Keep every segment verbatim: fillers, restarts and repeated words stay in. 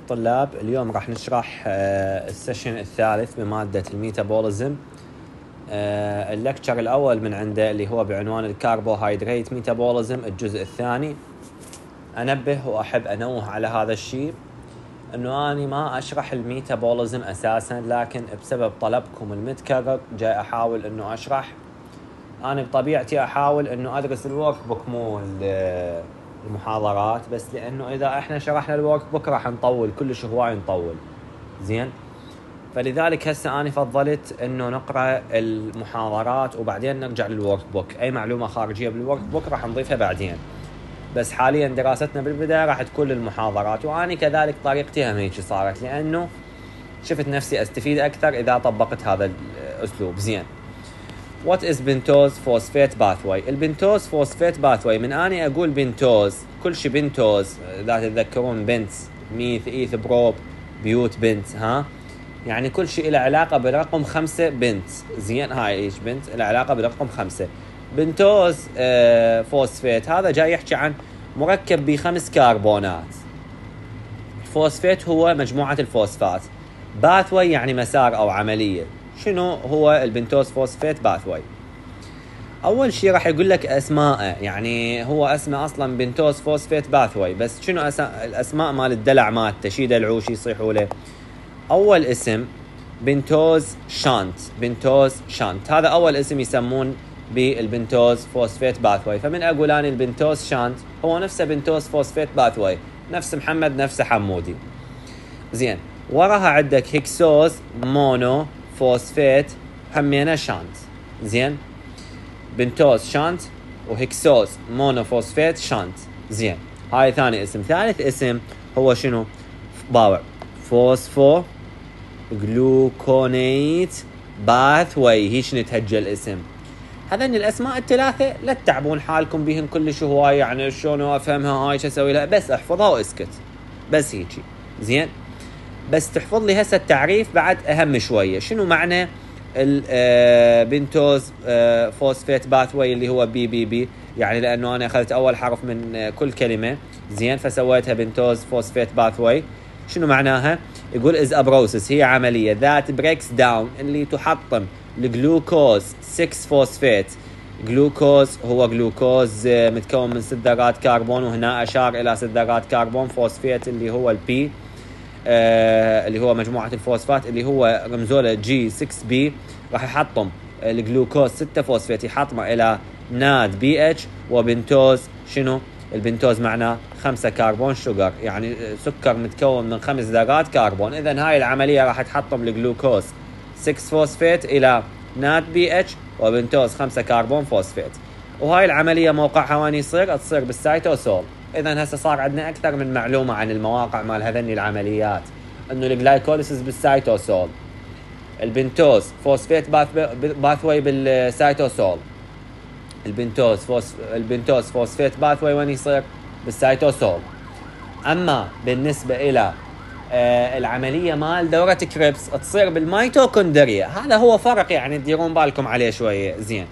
الطلاب، اليوم راح نشرح السيشن الثالث بمادة الميتابوليزم. اللكتشر الأول من عنده اللي هو بعنوان الكربوهيدرات ميتابوليزم الجزء الثاني. أنبه وأحب أنوه على هذا الشيء أنه أنا ما أشرح الميتابوليزم أساسا، لكن بسبب طلبكم المتكرر جاي أحاول أنه أشرح. أنا بطبيعتي أحاول أنه أدرس الورك بوك مو المحاضرات، بس لأنه إذا إحنا شرحنا الورك بوك راح نطول كلش هواي نطول زين. فلذلك هسه أنا فضلت أنه نقرأ المحاضرات وبعدين نرجع للورك بوك. أي معلومة خارجية بالورك بوك راح نضيفها بعدين، بس حاليا دراستنا بالبداية راح تكون المحاضرات. وأنا كذلك طريقتي هم هيك صارت، لأنه شفت نفسي أستفيد أكثر إذا طبقت هذا الأسلوب زين. What is بنتوز فوسفات باثوي؟ البنتوز فوسفات باثوي، من أنا أقول بنتوز كل شيء بنتوز، إذا تتذكرون بنت ميث إيث بروب بيوت بنت، ها يعني كل شيء له علاقة برقم خمسة بنت زين. هاي إيش بنت له علاقة برقم خمسة. بنتوز آه فوسفات هذا جاي يحكي عن مركب بخمس كربونات. فوسفات هو مجموعة الفوسفات. باثوي يعني مسار أو عملية. شنو هو البنتوز فوسفات باثوي؟ أول شيء راح يقول لك أسماء، يعني هو اسمه أصلا بنتوز فوسفات باثوي، بس شنو أس... الأسماء مال الدلع مالته شي دلعوش يصيحوا له. أول اسم بنتوز شانت، بنتوز شانت هذا أول اسم يسمون بالبنتوز فوسفات باثوي. فمن أقول أنا البنتوز شانت هو نفسه بنتوز فوسفات باثوي، نفس محمد نفس حمودي زين. وراها عندك هكسوز مونو فوسفات همينه شانت زين. بنتوز شانت وهكسوز مونوفوسفات شانت زين. هاي ثاني اسم. ثالث اسم هو شنو؟ باور فوسفو جلوكونيت باثوي. هيش نتهجى الاسم. هذين الاسماء الثلاثه لا تتعبون حالكم بهن كلش هواي، يعني شلون افهمها هاي شو اسوي لها، بس احفظها واسكت بس هيجي زين. بس تحفظ لي هسه التعريف بعد اهم شويه. شنو معنى البنتوز فوسفات باثوي اللي هو بي بي بي؟ يعني لانه انا اخذت اول حرف من كل كلمه زين فسويتها بنتوز فوسفات باثوي. شنو معناها؟ يقول از ابروسس، هي عمليه ذات بريكس داون اللي تحطم الجلوكوز ستة فوسفات. جلوكوز هو جلوكوز متكون من ست ذرات كربون، وهنا اشار الى ست ذرات كربون. فوسفات اللي هو البي آه اللي هو مجموعة الفوسفات اللي هو رمزوله جي ستة بي، راح يحطم الجلوكوز ستة فوسفات يحطمه الى ناد بي اتش. وبنتوز شنو؟ البنتوز معناه خمسة كربون شوجر، يعني سكر متكون من خمس ذرات كربون. اذا هاي العملية راح تحطم الجلوكوز ستة فوسفات الى ناد بي اتش وبنتوز خمسة كربون فوسفات. وهاي العملية موقعها وين يصير؟ تصير بالسيتوسول. إذا هسه صار عندنا أكثر من معلومة عن المواقع مال هذني العمليات، إنه الجلايكوليسيس بالسيتوسول، البنتوز فوسفات باثوي بالسيتوسول. البنتوز فوس البنتوز فوسفات باثوي وين يصير؟ بالسيتوسول. أما بالنسبة إلى آه العملية مال دورة كريبس تصير بالميتوكوندريا. هذا هو فرق يعني تديرون بالكم عليه شوية زين.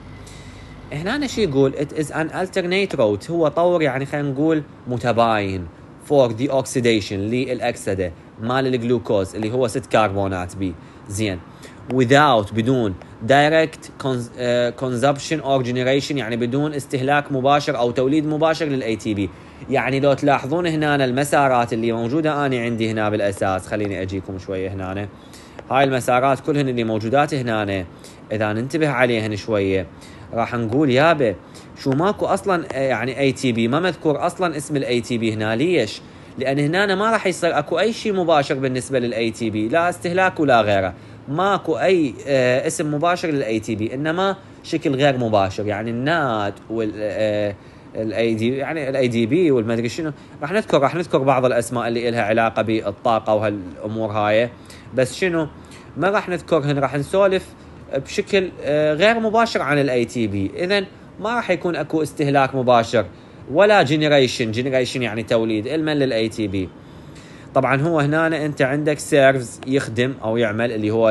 هنا شي يقول it is an alternate route، هو طور يعني خلينا نقول متباين for the oxidation للأكسدة مال الجلوكوز اللي هو ست كربونات بي زين. without بدون direct consumption or generation، يعني بدون استهلاك مباشر أو توليد مباشر للأي تي بي. يعني لو تلاحظون هنا المسارات اللي موجودة أنا عندي هنا بالأساس، خليني أجيكم شوية هنا. هاي المسارات كلهن اللي موجودات هنا إذا ننتبه عليهن شوية راح نقول يابا شو ماكو اصلا يعني اي تي بي، ما مذكور اصلا اسم الاي تي بي هنا. ليش؟ لان هنا ما راح يصير اكو اي شيء مباشر بالنسبه للاي تي بي، لا استهلاك ولا غيره. ماكو اي آه اسم مباشر للاي تي بي، انما شكل غير مباشر. يعني النات وال آه الاي دي يعني الاي دي بي والمدري شنو راح نذكر راح نذكر بعض الاسماء اللي لها علاقه بالطاقه وهالامور هاي، بس شنو ما راح نذكرهن. راح نسولف بشكل غير مباشر عن الاي تي بي. اذا ما راح يكون اكو استهلاك مباشر ولا جنريشن. جنريشن يعني توليد علما للاي تي بي. طبعا هو هنا انت عندك سيرفز يخدم او يعمل اللي هو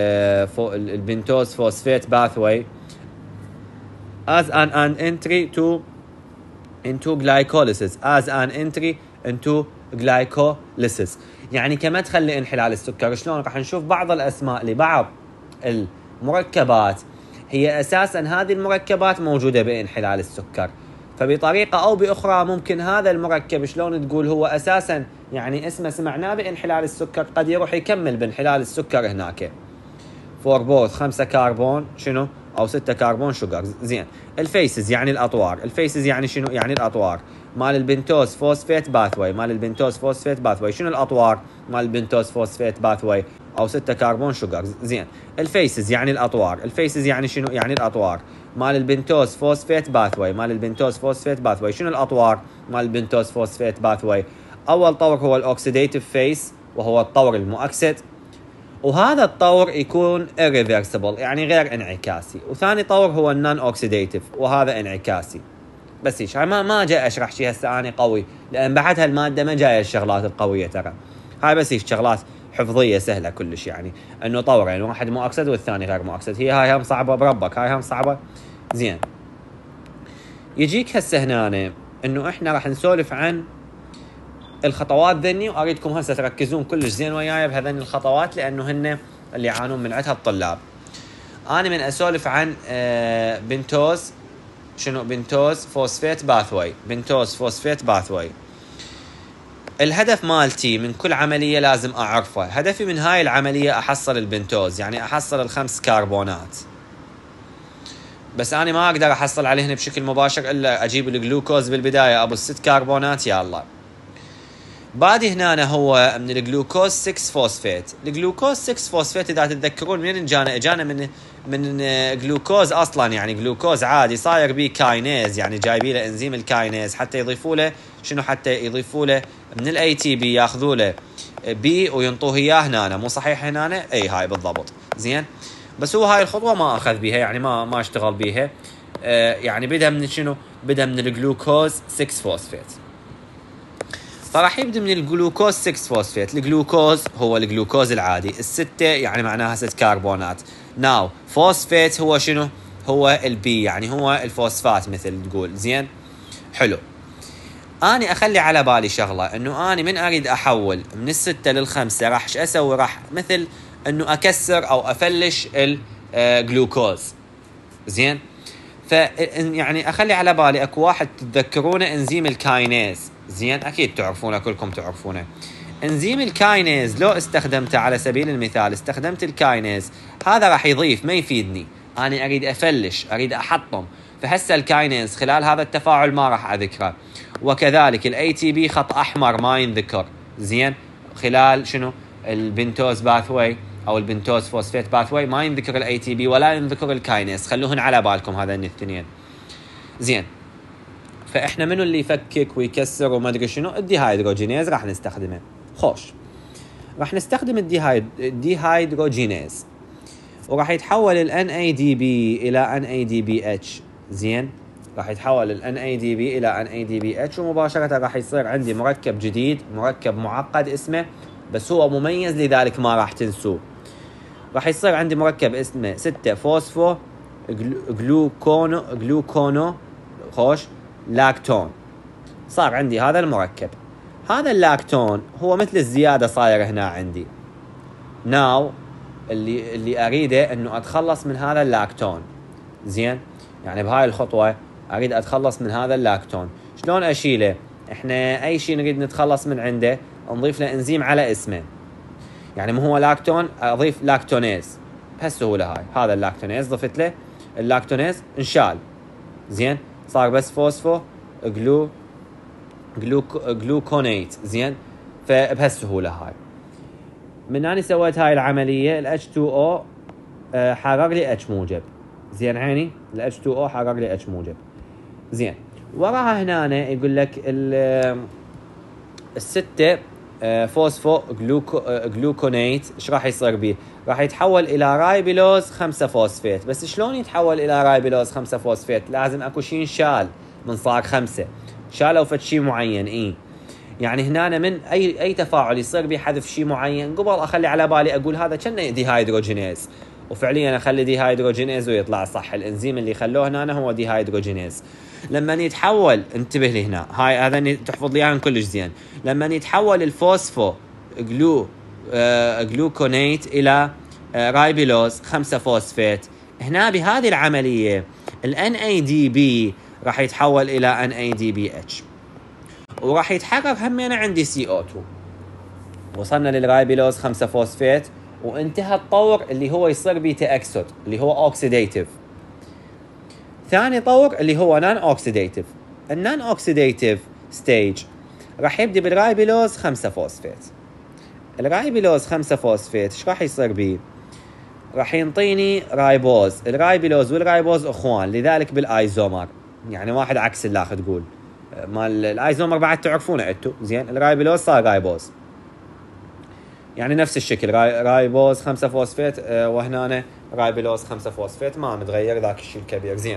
البنتوز فوسفات باثوي as an, an entry to into glycolysis as an entry into جلايكوليسيس، يعني كمدخل لانحلال السكر. شلون؟ راح نشوف بعض الاسماء لبعض المركبات هي اساسا هذه المركبات موجوده بانحلال السكر، فبطريقه او باخرى ممكن هذا المركب شلون تقول هو اساسا يعني اسمه سمعناه بانحلال السكر، قد يروح يكمل بانحلال السكر هناك. فور بوث خمسة كربون شنو؟ او ستة كربون شوجر. زين. الفيسز يعني الاطوار، الفيسز يعني شنو؟ يعني الاطوار مال البنتوز فوسفيت باثوي، مال البنتوز فوسفيت باثوي. شنو الاطوار مال البنتوز فوسفيت باثوي او ستة كربون شوجر؟ زين. الفيسز يعني الاطوار، الفيسز يعني شنو؟ يعني الاطوار مال البنتوز فوسفيت باثوي، مال البنتوز فوسفيت باثوي. شنو الاطوار مال البنتوز فوسفيت باثوي؟ اول طور هو الاوكسيديتيف فيس وهو الطور المؤكسد، وهذا الطور يكون irreversible يعني غير انعكاسي. وثاني طور هو النون اوكسيديتيف وهذا انعكاسي. بس ايش ما ما جاي اشرح شيء هسه اني قوي، لان بعد هالماده ما جايه الشغلات القويه ترى. هاي بس ايش شغلات حفظيه سهله كلش، يعني انه طورين يعني واحد مؤكسد والثاني غير مؤكسد. هي هاي هم صعبه بربك، هاي هم صعبه. زين. يجيك هسه هنا انه احنا راح نسولف عن الخطوات ذني، واريدكم هسه تركزون كلش زين وياي بهذين الخطوات لانه هن اللي يعانون من عندها الطلاب. انا من اسولف عن بنتوز شنو؟ بنتوز فوسفيت باثوي، بنتوز فوسفيت باثوي. الهدف مالتي من كل عمليه لازم اعرفه، هدفي من هاي العمليه احصل البنتوز، يعني احصل الخمس كربونات. بس انا ما اقدر احصل عليهن بشكل مباشر الا اجيب الجلوكوز بالبدايه ابو الست كربونات. يلا بعد هنا هو من الجلوكوز ستة فوسفيت. الجلوكوز ستة فوسفيت اذا تتذكرون من اجانا اجانا من من جلوكوز اصلا، يعني جلوكوز عادي صاير بيه كاينيز، يعني جايبين له انزيم الكاينيز حتى يضيفوا له شنو؟ حتى يضيفوا له من الاي تي بي، ياخذوا له بي وينطوه اياه هنا. مو صحيح هنا؟ اي هاي بالضبط. زين. بس هو هاي الخطوه ما اخذ بيها، يعني ما ما اشتغل بيها. آه يعني بدا من شنو؟ بدا من الجلوكوز ستة فوسفيت. فراح يبدأ من الجلوكوز ستة فوسفيت. الجلوكوز هو الجلوكوز العادي، الستة يعني معناها ست كربونات. ناو فوسفيت هو شنو؟ هو البي، يعني هو الفوسفات مثل تقول. زين. حلو. اني اخلي على بالي شغله، انه اني من اريد احول من الستة للخمسة راح ايش اسوي؟ راح مثل انه اكسر او افلش الجلوكوز. زين. ف يعني اخلي على بالي اكو واحد تتذكرونه انزيم الكاينيز. زين. اكيد تعرفونه، كلكم تعرفونه انزيم الكاينيز. لو استخدمته على سبيل المثال، استخدمت الكاينيز هذا راح يضيف، ما يفيدني. انا اريد افلش، اريد احطم، فهسه الكاينيز خلال هذا التفاعل ما راح اذكره. وكذلك الاي تي بي خط احمر ما ينذكر. زين. خلال شنو؟ البنتوز باثوي او البنتوز فوسفيت باثوي ما ينذكر الاي تي بي ولا ينذكر الكاينيز، خلوهن على بالكم هذين الاثنين. زين. فاحنا منو اللي يفكك ويكسر وما ادري شنو؟ الديهايدروجينيز راح نستخدمه. خوش. راح نستخدم الديهايد الديهايدروجينيز، وراح يتحول ال إن إيه دي بي الى إن إيه دي بي إتش. زين. راح يتحول ال إن إيه دي بي الى إن إيه دي بي إتش، ومباشرة راح يصير عندي مركب جديد، مركب معقد اسمه، بس هو مميز لذلك ما راح تنسوه. راح يصير عندي مركب اسمه ستة فوسفو جلوكونو جلوكونو خوش لاكتون. صار عندي هذا المركب. هذا اللاكتون هو مثل الزيادة صاير هنا عندي. ناو اللي اللي اريده انه اتخلص من هذا اللاكتون. زين. يعني بهاي الخطوة اريد اتخلص من هذا اللاكتون. شلون اشيله؟ احنا اي شيء نريد نتخلص من عنده نضيف له انزيم على اسمه. يعني مو هو لاكتون، اضيف لاكتونيز بهالسهولة. هاي هذا اللاكتونيز ضفت له اللاكتونيز انشال. زين. صار بس فوسفو جلو جلوك جلوكونيت. زين. فبهالسهولة هاي. من اني سويت هاي العملية ال إتش تو أو حرر لي H موجب. زين عيني ال إتش تو أو حرر لي H موجب. زين. وراها هنا يقول لك الستة فوسفو جلوكو جلوكونيت ايش راح يصير به؟ راح يتحول الى رايبيلوز خمسة فوسفيت. بس شلون يتحول الى رايبيلوز خمسة فوسفيت؟ لازم اكو شيء انشال من صار خمسة، شالوا فد شيء معين. اي يعني هنا من اي اي تفاعل يصير به حذف شيء معين، قبل اخلي على بالي اقول هذا كأنه ديهايدروجينيز، وفعليا اخلي دي هيدروجينيز ويطلع صح. الانزيم اللي خلوه هنا هو دي هيدروجينيز. لما يتحول، انتبه لي هنا، هاي هذا تحفظ لي كلش زين. لما يتحول الفوسفو جلو آه جلوكونيت الى آه رايبيلوز خمسة فوسفات، هنا بهذه العمليه ال إن إيه دي بي راح يتحول الى إن إيه دي بي إتش، وراح يتحرر همين عندي سي أو اثنين. وصلنا للرايبيلوز خمسة فوسفات، وانتهى الطور اللي هو يصير بيه تأكسد اللي هو اوكسيديتيف. ثاني طور اللي هو نان اوكسيديتيف. النان اوكسيديتيف ستيج راح يبدي بالرايبيلوز خمسة فوسفات. الرايبيلوز خمسة فوسفات ايش راح يصير بيه؟ راح ينطيني رايبوز. الرايبيلوز والرايبوز اخوان، لذلك بالايزومر، يعني واحد عكس الاخر تقول. مال الايزومر بعد تعرفونه انتو زين، الرايبيلوز صار رايبوز، يعني نفس الشكل، راي رايبوز خمسة فوسفات اه وهنا رايبيلوز خمسة فوسفات، ما متغير ذاك الشيء الكبير زين.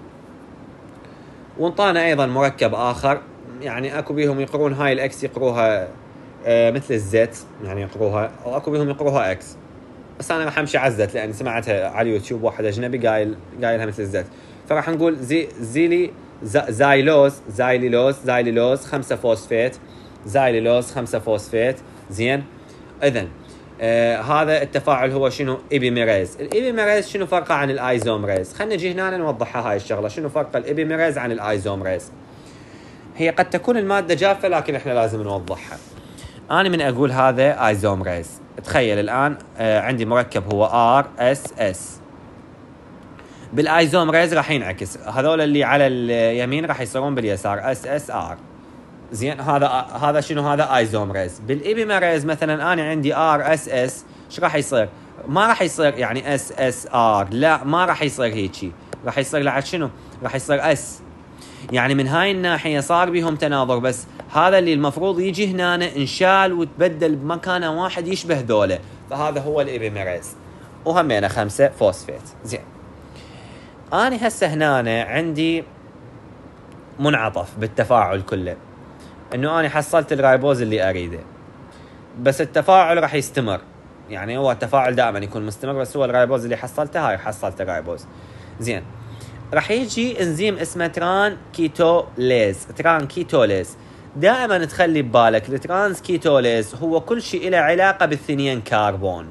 وانطانا ايضا مركب اخر، يعني اكو بيهم يقرون هاي الاكس يقروها اه مثل الزيت، يعني يقروها، او اكو بيهم يقروها اكس، بس انا راح امشي على الزيت لان سمعتها على اليوتيوب واحد اجنبي قايل قايلها مثل الزيت، فراح نقول زي زيلي زايلوز زايليلوز زايليلوز خمسة فوسفات، زايليلوز خمسة فوسفات زين. اذن آه هذا التفاعل هو شنو؟ ايبيميريز. الايبيميريز شنو فرقه عن الايزومريز؟ خلينا نجي هنا نوضحها هاي الشغله، شنو فرق الايبيميريز عن الايزومريز؟ هي قد تكون الماده جافه لكن احنا لازم نوضحها. انا من اقول هذا ايزومريز، تخيل الان آه عندي مركب هو ار اس اس، بالايزومريز راح ينعكس، هذول اللي على اليمين راح يصيرون باليسار اس اس ار زين. هذا هذا شنو؟ هذا ايزومريز. بالايبيميريز مثلا انا عندي ار اس اس، ايش راح يصير؟ ما راح يصير يعني اس اس ار، لا ما راح يصير هيجي، راح يصير لعد شنو؟ راح يصير اس. يعني من هاي الناحيه صار بهم تناظر، بس هذا اللي المفروض يجي هنا انشال وتبدل بمكانه واحد يشبه ذوله، فهذا هو الايبيميريز. وهمينا خمسة فوسفات زين. انا هسه هنا عندي منعطف بالتفاعل كله، انه انا حصلت الرايبوز اللي اريده، بس التفاعل راح يستمر، يعني هو التفاعل دائما يكون مستمر، بس هو الرايبوز اللي حصلته هاي حصلت الرايبوز زين. راح يجي انزيم اسمه تران كيتوليز. تران كيتوليز دائما تخلي ببالك الترانس كيتوليز هو كل شيء له علاقه بالثنين كربون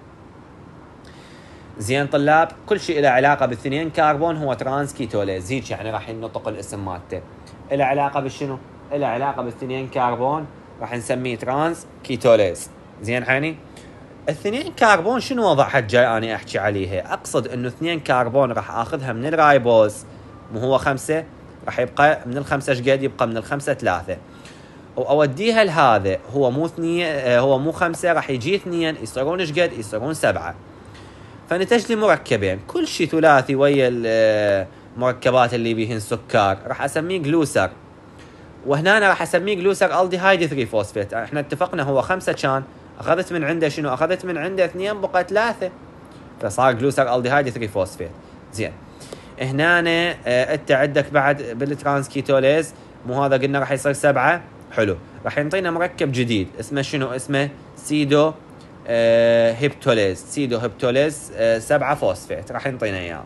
زين طلاب، كل شيء له علاقه بالثنين كربون هو ترانس كيتوليز، هيك يعني راح ينطق الاسم مالته، له علاقه بالشنو؟ له علاقه بالثنين كربون، راح نسميه ترانس كيتوليز زين. حيني الثنين كربون شنو وضعها الجاي اني احكي عليها؟ اقصد انه اثنين كربون راح اخذها من الرايبوز، مو هو خمسة، راح يبقى من الخمسة ايش قد يبقى؟ من الخمسة ثلاثة، واوديها لهذا، هو مو اثنين، هو مو خمسة، راح يجي اثنين، يصيرون ايش قد؟ يصيرون سبعة، فنتج لي مركبين، كل شيء ثلاثي ويا المركبات اللي بيهن سكر، راح اسميه جلوسر، وهنا أنا راح اسميه جلوسر الديهايد ثلاثة فوسفات. احنا اتفقنا هو خمسة كان، اخذت من عنده شنو؟ اخذت من عنده اثنين بقى ثلاثة، فصار جلوسر الديهايد ثلاثة فوسفات زين. هنا اه انت عندك بعد بالترانسكيتوليز، مو هذا قلنا راح يصير سبعة، حلو، راح ينطينا مركب جديد اسمه شنو؟ اسمه سيدو اه هيبتوليز، سيدو هيبتوليز اه سبعة فوسفات، راح ينطينا اياه.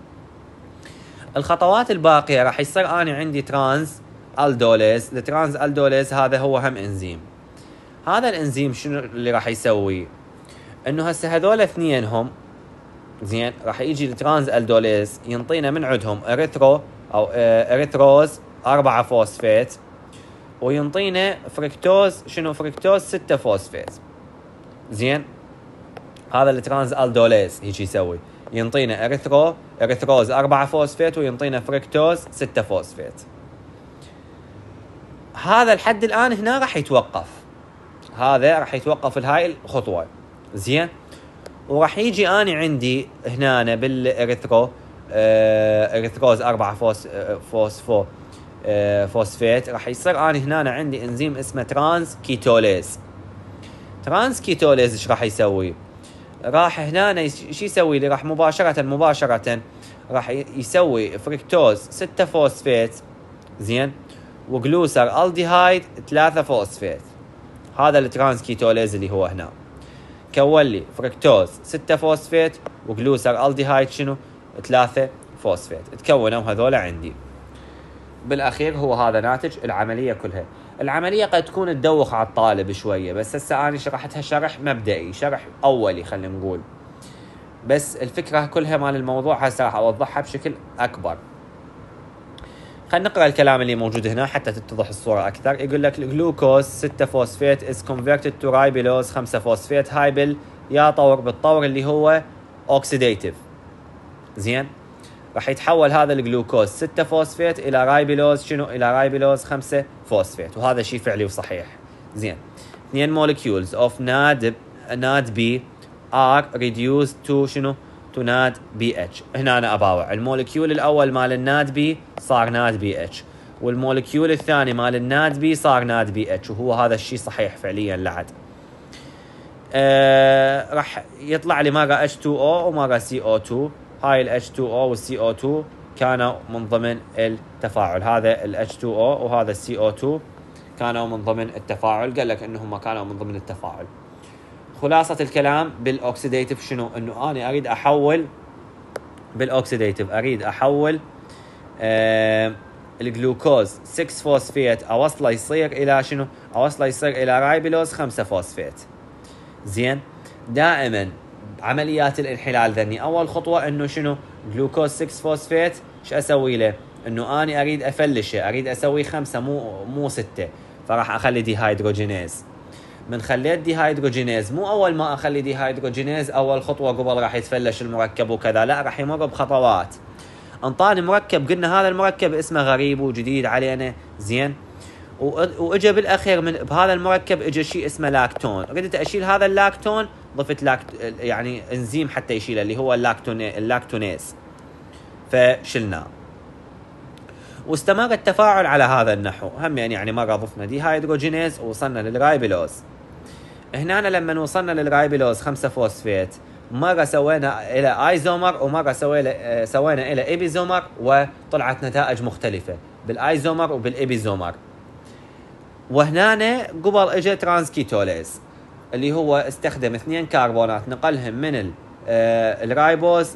الخطوات الباقية راح يصير اني عندي ترانس الدوليز. الترانس الدوليز هذا هو هم انزيم، هذا الانزيم شنو اللي راح يسوي؟ انه هسه هذول اثنينهم زين، راح يجي الترانس الدوليز ينطينا من عندهم اريثرو او اريثروز أربعة فوسفات، وينطينا فركتوز شنو؟ فركتوز ستة فوسفات زين. هذا الترانس الدوليز يجي يسوي، ينطينا اريثرو اريثروز أربعة فوسفات، وينطينا فركتوز ستة فوسفات. هذا الحد الآن هنا راح يتوقف، هذا راح يتوقف الهاي الخطوة زين. وراح يجي أنا عندي هنا بالإريثرو آه إريثروز أربعة فوس آه فوسفو آه فوسفات، راح يصير أنا هنا عندي إنزيم اسمه ترانس كيتوليز. ترانس كيتوليز إيش راح يسوي؟ راح هنا شو يسوي لي؟ راح مباشرة مباشرة راح يسوي فركتوز ستة فوسفات زين، وجلوسر الديهايد ثلاثة فوسفات، هذا الترانس كيتوليز اللي هو هنا. كون لي فركتوز ستة فوسفيت وجلوسر الديهايد شنو ثلاثة فوسفيت، تكونوا هذول عندي. بالاخير هو هذا ناتج العمليه كلها. العمليه قد تكون تدوخ على الطالب شويه، بس هسه انا شرحتها شرح مبدئي، شرح اولي خلينا نقول، بس الفكره كلها مال الموضوع هسه راح اوضحها بشكل اكبر. خلينا نقرا الكلام اللي موجود هنا حتى تتضح الصوره اكثر. يقول لك الجلوكوز ستة فوسفيت is converted to ribulose خمسة فوسفيت، هاي بال يا طور بالطور اللي هو اوكسيديتيف. زين، راح يتحول هذا الجلوكوز ستة فوسفيت الى رايبيلوز شنو؟ الى رايبيلوز خمسة فوسفيت، وهذا شيء فعلي وصحيح. زين، اثنين molecules of ناد ناد بي are reduced to شنو؟ to ناد بي اتش. هنا انا اباوع المولكيول الاول مال الناد بي صار ناد بي اتش، والمولكيول الثاني مال الناد بي صار ناد بي اتش، وهو هذا الشيء صحيح فعليا لعد. آه راح يطلع لي مره اتش تو او ومره سي او تو. هاي ال اتش تو او وال سي او تو كانوا من ضمن التفاعل، هذا ال اتش تو او وهذا ال سي او تو كانوا من ضمن التفاعل. قال لك انهم كانوا من ضمن التفاعل. خلاصة الكلام بالاوكسيديتيف شنو؟ انه انا اريد احول بالاوكسيديتيف اريد احول آه الجلوكوز ستة فوسفيت اوصله يصير الى شنو؟ اوصله يصير الى رايبيلوز خمسة فوسفيت. زين، دائما عمليات الانحلال ذني اول خطوه انه شنو؟ جلوكوز ستة فوسفيت ايش اسوي له؟ انه اني اريد افلشه، اريد اسوي خمسة مو مو ستة، فراح اخلي دي هيدروجينيز. من خليت دي هيدروجينيز، مو اول ما اخلي دي هيدروجينيز اول خطوه قبل راح يتفلش المركب وكذا، لا راح يمر بخطوات. انطاني مركب قلنا هذا المركب اسمه غريب وجديد علينا. زين، واجا بالاخير من بهذا المركب اجى شيء اسمه لاكتون. ردت اشيل هذا اللاكتون، ضفت لاكت يعني انزيم حتى يشيله اللي هو اللاكتون اللاكتونيز، فشلناه. واستمر التفاعل على هذا النحو. هم يعني يعني مره ضفنا دي هيدروجينيز ووصلنا للرايبيلوز. هنا لما وصلنا للرايبيلوز خمسة فوسفيت مره سوينا الى ايزومر ومره سوينا سوينا الى ايبيزومر، وطلعت نتائج مختلفه بالايزومر وبالإيبيزومر. وهنا قبل اجى ترانسكيتوليز اللي هو استخدم اثنين كربونات نقلهم من الرايبوز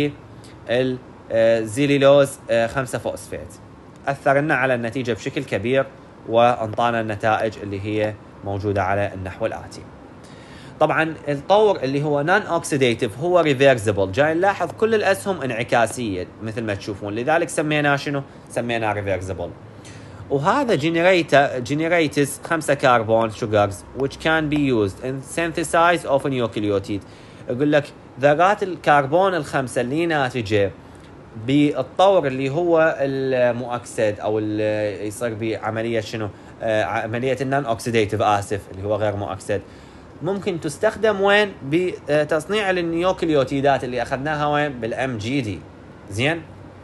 للزيليلوز خمسة فوسفيت، اثر لنا على النتيجه بشكل كبير وانطانا النتائج اللي هي موجوده على النحو الاتي. طبعا الطور اللي هو نون اوكسيديتيف هو ريفيرسبل، جاي نلاحظ كل الاسهم انعكاسيه مثل ما تشوفون، لذلك سميناه شنو؟ سميناه ريفيرسبل. وهذا generator generates خمسة كربون sugars which can be used in synthesis of a nucleotide. يقول لك ذرات الكربون الخمسة اللي ناتجة بالطور اللي هو المؤكسد او اللي يصير بعملية شنو؟ آه عملية النون اوكسيديتيف اسف اللي هو غير مؤكسد، ممكن تستخدم وين؟ بتصنيع النيوكليوتيدات اللي اخذناها وين؟ بالام جي دي. زين،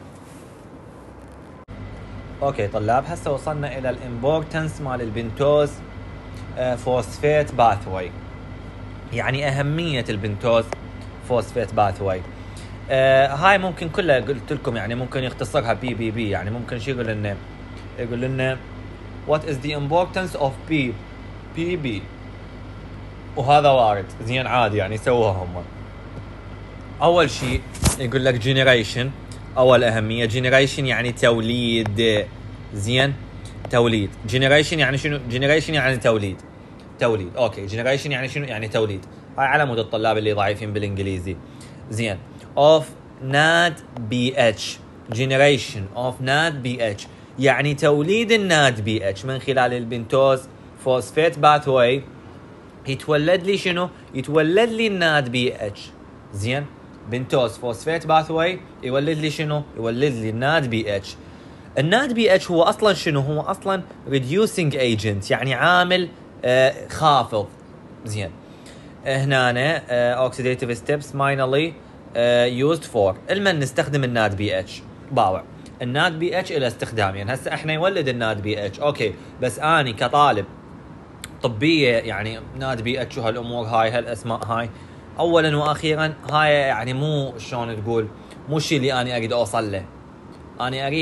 اوكي طلاب، هسه وصلنا الى الامبورتنس مال البنتوز فوسفيت باثوي، يعني اهميه البنتوز فوسفيت باثوي. آه هاي ممكن كلها قلت لكم يعني ممكن يختصرها بي بي بي، يعني ممكن شو يقول لنا؟ يقول لنا what is the importance of P بي بي، وهذا وارد. زين عادي يعني سووها هم. اول شيء يقول لك generation، اول اهميه generation يعني توليد. زين، توليد. generation يعني شنو؟ generation يعني توليد. توليد اوكي. generation يعني شنو؟ يعني توليد. هاي على مود الطلاب اللي ضعيفين بالانجليزي. زين، of ناد بي اتش، generation of ناد بي اتش يعني توليد الناد بي اتش من خلال البنتوز فوسفيت باثوي. يتولد لي شنو؟ يتولد لي الناد بي اتش. زين، بنتوز فوسفيت باثوي يولد لي شنو؟ يولد لي الناد بي اتش. الناد بي اتش هو اصلا شنو؟ هو اصلا reducing agent يعني عامل آه خافض. زين، هنا آه oxidative steps minally آه used for المن نستخدم الناد بي اتش. باوع الناد بي اتش الى استخدامين. يعني هسه احنا يولد الناد بي اتش اوكي، بس اني كطالب طبيه يعني ناد بي اتش وهالامور هاي هالاسماء هاي اولا واخيرا هاي يعني مو شلون تقول، مو الشيء اللي انا اريد اوصل له. انا اريد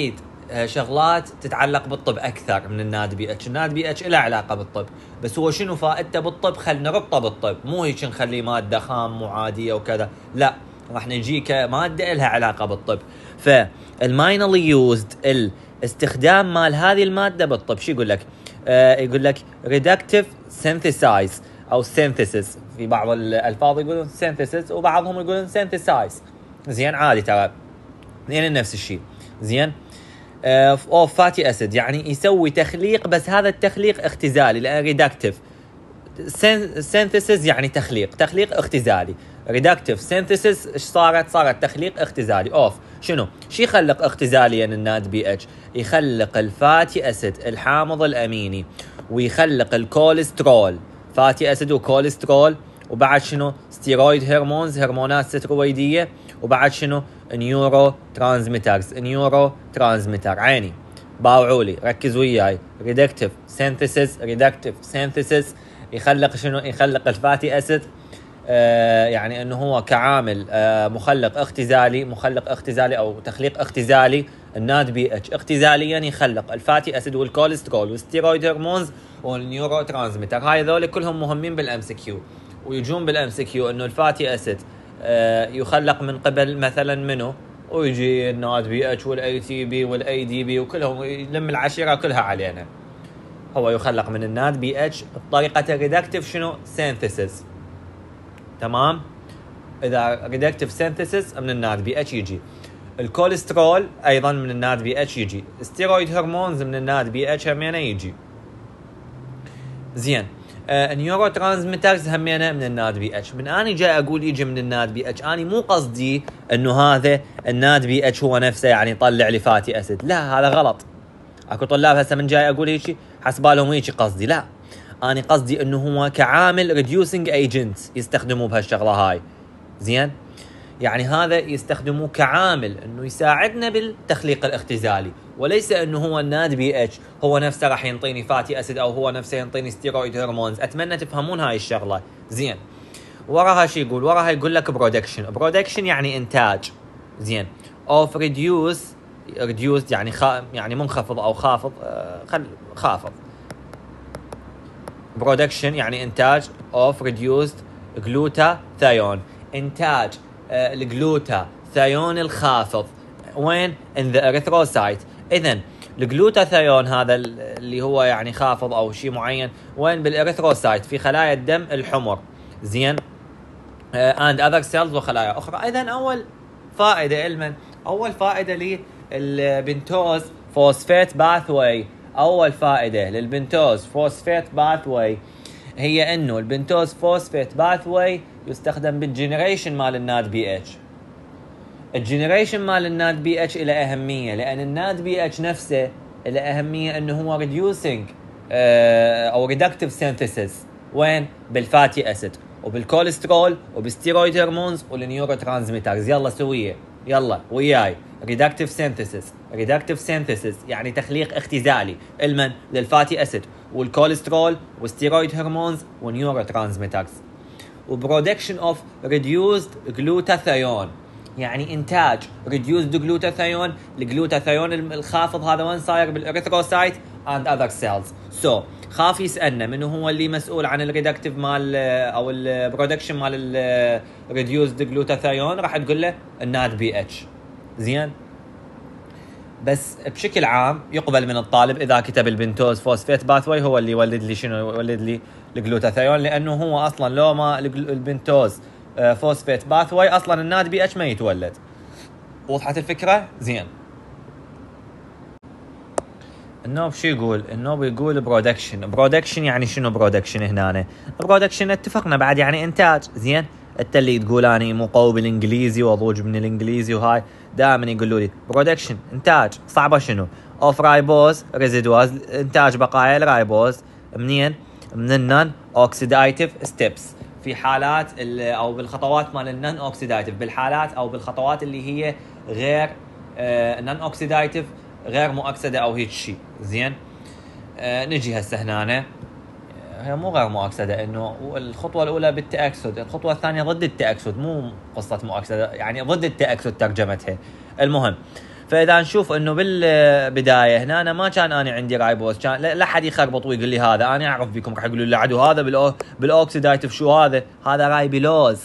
شغلات تتعلق بالطب اكثر من الناد بي اتش. الناد بي اتش له علاقه بالطب، بس هو شنو فائدته بالطب؟ خل نربطه بالطب، مو هيك نخليه ماده خام مو عاديه وكذا، لا راح نجي كماده لها علاقه بالطب. فالماينلي يوزد الاستخدام مال هذه الماده بالطب شو يقول لك؟ آه يقول لك ريدكتيف سينثيسايز او سينثيسيس، في بعض الالفاظ يقولون سينثيسيس وبعضهم يقولون سينثيسايز. زين عادي ترى اثنين نفس الشيء. زين اوف فاتي اسيد يعني يسوي تخليق، بس هذا التخليق اختزالي لان ريدكتيف. سينثيسيس يعني تخليق، تخليق اختزالي. ريدكتيف سينثيسيس ايش صارت؟ صارت تخليق اختزالي. اوف شنو؟ شي يخلق اختزاليا الناد بي اتش؟ يخلق الفاتي اسيد الحامض الاميني، ويخلق الكوليسترول، فاتي اسيد وكوليسترول، وبعد شنو؟ ستيرويد هرمونز، هرمونات سترويديه، وبعد شنو؟ نيورو ترانسميترز، نيورو ترانسميتر. عيني باوعوا لي ركزوا وياي. ريدكتيف سينثيسيس، ريدكتيف سينثيسيس يخلق شنو؟ يخلق الفاتي اسيد آه يعني انه هو كعامل آه مخلق اختزالي، مخلق اختزالي او تخليق اختزالي. الناد بي اتش اختزاليا يخلق الفاتي اسيد والكوليسترول والستيرويد هرمونز والنيورو ترانسميتر. هاي ذول كلهم مهمين بالام سي كيو، ويجون بالام سي كيو انه الفاتي اسيد آه يخلق من قبل مثلا منه، ويجي الناد بي اتش والاي تي بي والاي دي بي وكلهم يلم العشيره كلها علينا. هو يخلق من الناد بي اتش بطريقه ريدكتيف شنو؟ سينثيسيس. تمام؟ اذا ريدكتيف سينثيسيس من الناد بي اتش يجي. الكوليسترول ايضا من الناد بي اتش يجي. ستيرويد هرمونز من الناد بي اتش همينه يجي. زين آه نيورو ترانسميترز همينه من الناد بي اتش. من اني جاي اقول يجي من الناد بي اتش، اني مو قصدي انه هذا الناد بي اتش هو نفسه يعني يطلع لي فاتي اسيد، لا هذا غلط. اكو طلاب هسه من جاي اقول هيك حسبالهم هيك قصدي، لا اني قصدي انه هو كعامل ريديوسينج ايجنت يستخدموه بهالشغله هاي. زين يعني هذا يستخدموه كعامل انه يساعدنا بالتخليق الاختزالي، وليس انه هو الناد بي اتش هو نفسه راح ينطيني فاتي اسيد او هو نفسه ينطيني ستيرويد هرمونز. اتمنى تفهمون هاي الشغله. زين وراها شي يقول؟ وراها يقول لك برودكشن. برودكشن يعني انتاج. زين اوف ريديوس، ريديوس يعني خا يعني منخفض او خافض، آه خل خافض. برودكشن يعني انتاج اوف ريديوسد جلوتاثيون، انتاج آه الجلوتاثيون الخافض. وين؟ in the erythrocyte. اذا الجلوتاثيون هذا اللي هو يعني خافض او شيء معين وين؟ بالاريثروسايت، في خلايا الدم الحمر. زين and other cells وخلايا اخرى. اذا اول فائده المن اول فائده للبنتوز فوسفات باثوي، اول فائده للبنتوز فوسفات باثوي هي انه البنتوز فوسفات باثوي يستخدم بالجنريشن مال الناد بي اتش. الجنريشن مال الناد بي اتش له اهميه، لان الناد بي اتش نفسه له اهميه انه هو ريديوسينج او ريدكتيف سينثيسيس. وين؟ بالفاتي اسيد وبالكوليسترول وبالستيرويد هرمونز والنيورو ترانسميترز. يلا سويه، يلا وياي. ريدكتيف سينثيسيس، ريدكتيف سينثيسيس يعني تخليق اختزالي المن للفاتي اسيد والكوليسترول والستيرويد هرمونز والنيورو ترانسميترز. وبرودكشن اوف ريديوسد جلوتاثيون يعني انتاج ريديوسد جلوتاثيون. الجلوتاثيون الخافض هذا وين صاير؟ بالاريثروسايت and other cells. so خاف يسالنا منو هو اللي مسؤول عن الريدكتيف مال او البرودكشن مال الريديوسد جلوتاثيون؟ راح تقول له الناد بي اتش. زين بس بشكل عام يقبل من الطالب اذا كتب البنتوز فوسفات باثوي هو اللي يولد لي شنو؟ يولد لي الجلوتاثيون، لانه هو اصلا لو ما البنتوز فوسفات باثوي اصلا الناد بي اتش ما يتولد. وضحت الفكره؟ زين النوب شو يقول؟ النوب يقول برودكشن. برودكشن يعني شنو برودكشن هنا؟ برودكشن اتفقنا بعد يعني انتاج. زين انت اللي تقول اني مو قوي بالانجليزي واضوج من الانجليزي وهاي دائما يقولوا لي برودكشن انتاج. صعبه شنو؟ اوف رايبوز ريزيدواز، انتاج بقايا الرايبوز. منين؟ من النون اوكسيدايتيف ستيبس، في حالات او بالخطوات مال النون اوكسيدايتيف، بالحالات او بالخطوات اللي هي غير آه نون اوكسيدايتيف، غير مؤكسده او هيك شيء. زين آه نجي هسه هنا، هي مو غير مؤكسده، انه الخطوه الاولى بالتاكسد، الخطوه الثانيه ضد التاكسد، مو قصه مؤكسده يعني ضد التاكسد ترجمتها. المهم فاذا نشوف انه بالبدايه هنا أنا ما كان انا عندي رايبوز، كان لا حد يخربط ويقول لي هذا انا اعرف بكم راح يقولوا لي عدو هذا بالأو بالاوكسيدايتيف شو هذا هذا رايبيلوز،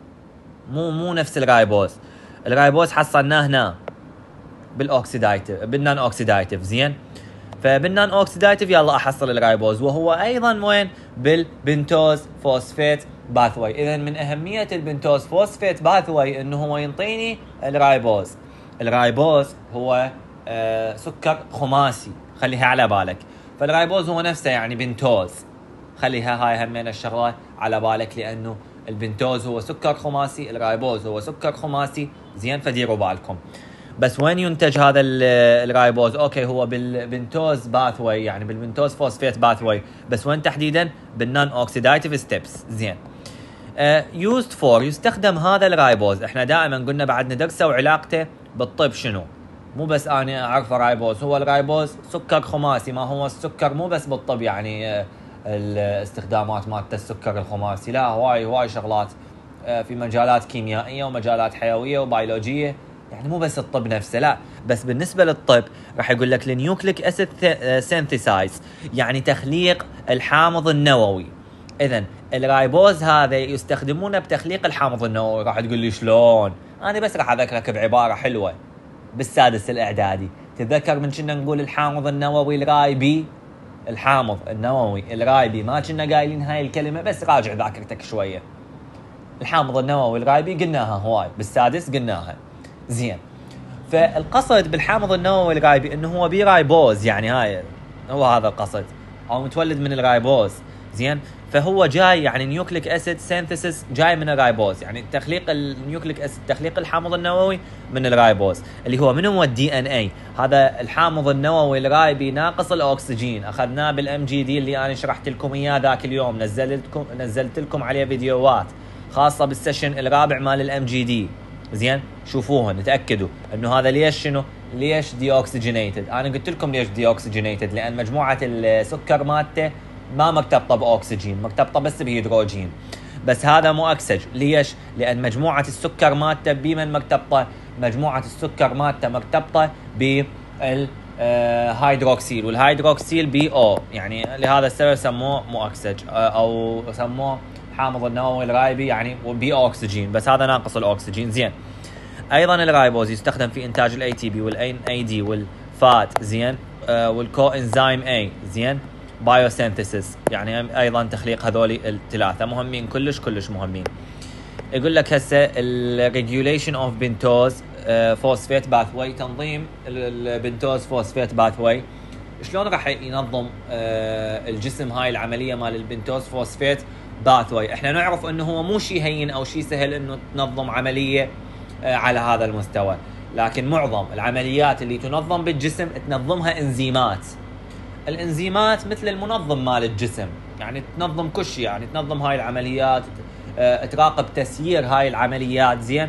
مو مو نفس الرايبوز. الرايبوز حصلناه هنا بالاوكسيدايتيف بالنان اوكسيدايتيف. زين، فبالنان اوكسيدايتيف يلا احصل الرايبوز، وهو ايضا وين؟ بالبنتوز فوسفيت باثوي. اذا من اهميه البنتوز فوسفيت باثوي انه هو ينطيني الرايبوز. الرايبوز هو آه سكر خماسي، خليها على بالك. فالرايبوز هو نفسه يعني بنتوز، خليها هاي همين الشغلات على بالك، لانه البنتوز هو سكر خماسي، الرايبوز هو سكر خماسي. زين، فديروا بالكم. بس وين ينتج هذا الرايبوز؟ اوكي، هو بالبنتوز باثوي، يعني بالبنتوز فوسفيت باثوي، بس وين تحديدا؟ بالنون اوكسيدايتيف ستيبس. زين، يوزد uh, فور يستخدم هذا الرايبوز. احنا دائما قلنا بعد ندرسه وعلاقته بالطب شنو، مو بس انا اعرف رايبوز. هو الرايبوز سكر خماسي، ما هو السكر مو بس بالطب يعني uh, الاستخدامات مالت السكر الخماسي، لا هواي هواي شغلات uh, في مجالات كيميائيه ومجالات حيويه وبيولوجيه، يعني مو بس الطب نفسه. لا، بس بالنسبه للطب راح يقول لك النيوكليك اسيد سينثيسايز، يعني تخليق الحامض النووي. اذا الرايبوز هذا يستخدمونه بتخليق الحامض النووي. راح تقول لي شلون؟ انا بس راح اذكرك بعباره حلوه بالسادس الاعدادي. تذكر من كنا نقول الحامض النووي الرايبي؟ الحامض النووي الرايبي، ما كنا قايلين هاي الكلمه؟ بس راجع ذاكرتك شويه. الحامض النووي الرايبي قلناها هواي بالسادس، قلناها. زين، فالقصد بالحامض النووي الرايبي انه هو بي رايبوز، يعني هاي هو هذا القصد، او متولد من الرايبوز. زين، فهو جاي يعني نيوكليك اسيد سينثيسيس جاي من الرايبوز، يعني تخليق النيوكليك اسيد، تخليق الحامض النووي من الرايبوز، اللي هو من هو الدي ان اي. هذا الحامض النووي الرايبي ناقص الاكسجين، اخذناه بالام جي دي اللي انا شرحت لكم اياه ذاك اليوم، نزلت لكم نزلت لكم عليه فيديوهات خاصه بالسيشن الرابع مال الام جي دي. زين، شوفوهن تاكدوا انه هذا ليش شنو ليش دي اوكسجينيتد. انا قلت لكم ليش دي اوكسجينيتد، لان مجموعه السكر مالته ما مرتبطه باكسجين، مرتبطه بس بهيدروجين. بس هذا مو اكسج. ليش؟ لان مجموعه السكر مالته بمن مرتبطه؟ مجموعه السكر مالته مرتبطه بالهيدروكسيل، والهيدروكسيل بي او، يعني لهذا السبب سموه مو اكسج، او سموه حامض النووي الرايبي يعني بي اوكسجين، بس هذا ناقص الاكسجين. زين، ايضا الرايبوز يستخدم في انتاج الاي تي بي والان اي دي والفات. زين، آه والكو انزيم اي. زين، بايوسينثيسيس، يعني ايضا تخليق هذول الثلاثه مهمين، كلش كلش مهمين. يقول لك هسه الريجوليشن اوف بنتوز فوسفيت باثوي، تنظيم البنتوز فوسفيت باثوي. شلون راح ينظم آه الجسم هاي العمليه مال البنتوز فوسفيت باثوي؟ احنا نعرف انه هو مو شيء هين او شيء سهل انه تنظم عمليه آه على هذا المستوى، لكن معظم العمليات اللي تنظم بالجسم تنظمها انزيمات. الانزيمات مثل المنظم مال الجسم، يعني تنظم كل شيء، يعني تنظم هاي العمليات، اه تراقب تسيير هاي العمليات. زين،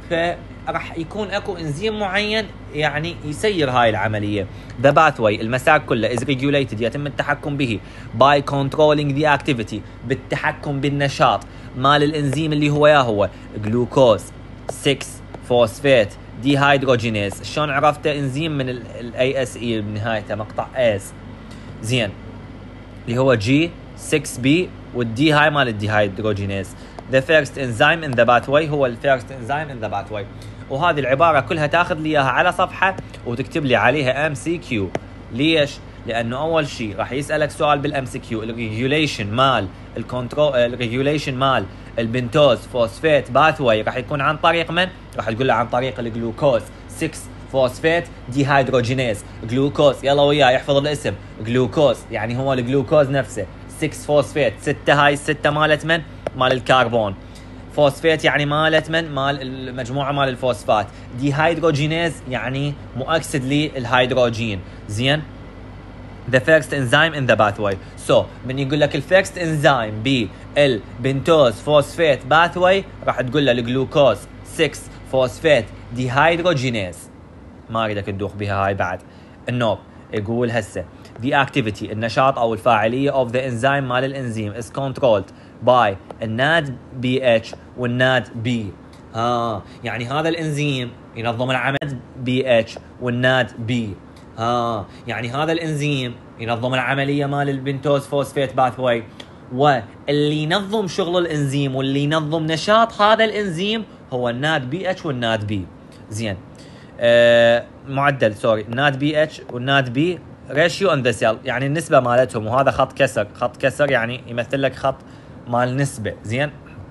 فراح يكون اكو انزيم معين يعني يسير هاي العمليه. the pathway المساك كله is regulated، يتم التحكم به by controlling the activity، بالتحكم بالنشاط مال الانزيم اللي هو يا هو جلوكوز ستة فوسفيت ديهيدروجينيز. شلون عرفته؟ انزيم من الاي اس اي بنهايته مقطع اس. زين، اللي هو جي ستة بي، والدي هاي مال الديهيدروجينيز. the first enzyme in the pathway هو ال first enzyme in the pathway. وهذه العبارة كلها تاخذ لي اياها على صفحة وتكتب لي عليها ام سي كيو. ليش؟ لانه اول شيء راح يسألك سؤال بالام سي كيو، الريجوليشن مال الكنترول، الريجوليشن مال البنتوز فوسفيت باثوي راح يكون عن طريق من؟ راح تقول له عن طريق الجلوكوز ستة فوسفيت ديهيدروجينيز. جلوكوز يلا وياه يحفظ الاسم، جلوكوز يعني هو الجلوكوز نفسه. ستة فوسفيت، ستة هاي الستة مالت من؟ مال الكربون. فوسفيت يعني مالت من؟ مال المجموعة مال الفوسفات. ديهيدروجينيز يعني مؤكسد للهيدروجين. زين، the first enzyme in the pathway. so من يقول لك ال first enzyme بالبنتوز فوسفيت pathway راح تقول له الجلوكوز ستة فوسفيت ديهيدروجينيز. ما اريدك تدوخ بها هاي بعد. النوب يقول هسه the activity النشاط او الفاعليه of the enzyme مال الانزيم is controlled by الناد بي اتش والناد بي. ها يعني هذا الانزيم ينظم العمل بي اتش والناد بي. ها يعني هذا الانزيم ينظم العمليه مال البنتوز فوسفيت باثوي، واللي ينظم شغل الانزيم واللي ينظم نشاط هذا الانزيم هو الناد بي اتش والناد بي. زين آه معدل سوري الناد بي اتش والناد بي ريشيو اون ذا سيل، يعني النسبه مالتهم، وهذا خط كسر. خط كسر يعني يمثل لك خط مال نسبه. زين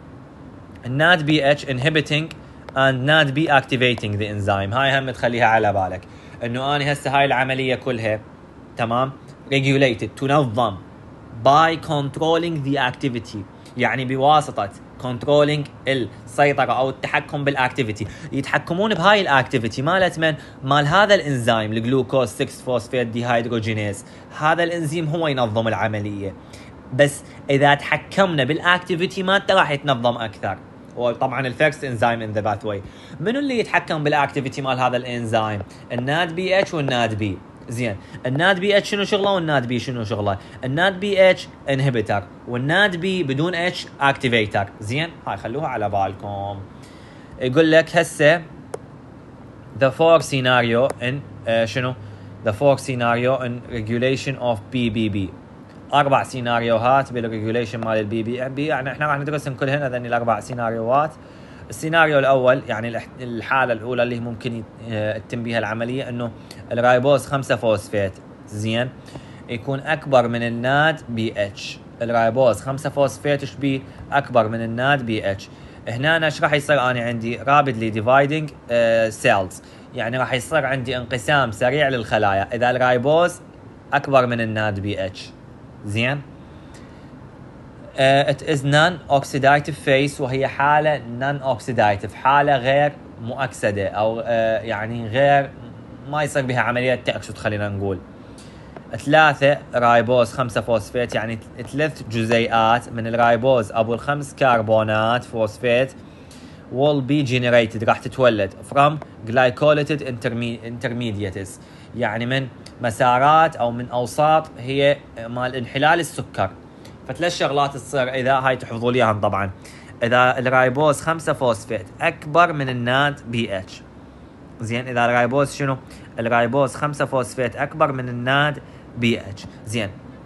الناد بي اتش inhibiting and ناد بي activating the enzyme. هاي هم تخليها على بالك انه اني هسه هاي العمليه كلها تمام regulated تنظم by controlling the activity، يعني بواسطه controlling السيطره او التحكم بالاكتيفيتي. يتحكمون بهاي الاكتيفيتي مالت من؟ مال هذا الانزيم الجلوكوز ستة فوسفيت ديهيدروجينيز. هذا الانزيم هو ينظم العمليه، بس اذا تحكمنا بالاكتيفيتي مالته راح يتنظم اكثر. وطبعا الفيرست انزيم ان ذا باثوي منو اللي يتحكم بالاكتيفيتي مال هذا الانزيم؟ الناد بي اتش والناد بي. زين الناد بي اتش شنو شغله والناد بي شنو شغله؟ الناد بي اتش انهبيتر والناد بي بدون اتش اكتيفيتر. زين هاي خلوها على بالكم. يقول لك هسه the four scenario in uh, شنو the four scenario in regulation of بي بي بي. اربع سيناريوهات بالريجوليشن مال البي بي بي، يعني احنا راح ندرسهم كلهن هذني الاربع سيناريوهات. السيناريو الاول يعني الحاله الاولى اللي ممكن يتم بها العمليه انه الرايبوز خمسة فوسفيت زين يكون اكبر من الناد بي اتش. الرايبوز خمسة فوسفيت ايش بي؟ اكبر من الناد بي اتش. هنا ايش راح يصير؟ انا عندي رابيدلي ديفايدنج سيلز، يعني راح يصير عندي انقسام سريع للخلايا اذا الرايبوز اكبر من الناد بي اتش. زين uh, it is non-oxidative phase، وهي حالة non-oxidative، حالة غير مؤكسدة أو uh, يعني غير ما يصير بها عملية تأكسد. خلينا نقول ثلاثة رايبوز خمسة فوسفيت، يعني ثلاث جزيئات من الرايبوز أبو الخمس كربونات فوسفيت will be generated، راح تتولد from glycolytic intermediates، يعني من مسارات او من اوساط هي مال انحلال السكر. فثلاث شغلات تصير اذا هاي تحفظوا لي اياهم طبعا. اذا الرايبوز خمسة فوسفيت اكبر من الناد بي اتش. زين اذا الرايبوز شنو؟ الرايبوز خمسة فوسفيت اكبر من الناد بي اتش. زين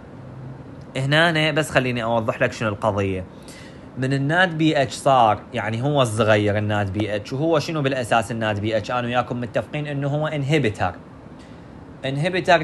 هنا بس خليني اوضح لك شنو القضيه. من الناد بي اتش صار يعني هو الصغير الناد بي اتش، وهو شنو بالاساس الناد بي اتش؟ انا وياكم متفقين انه هو انهبيتر انهبيتر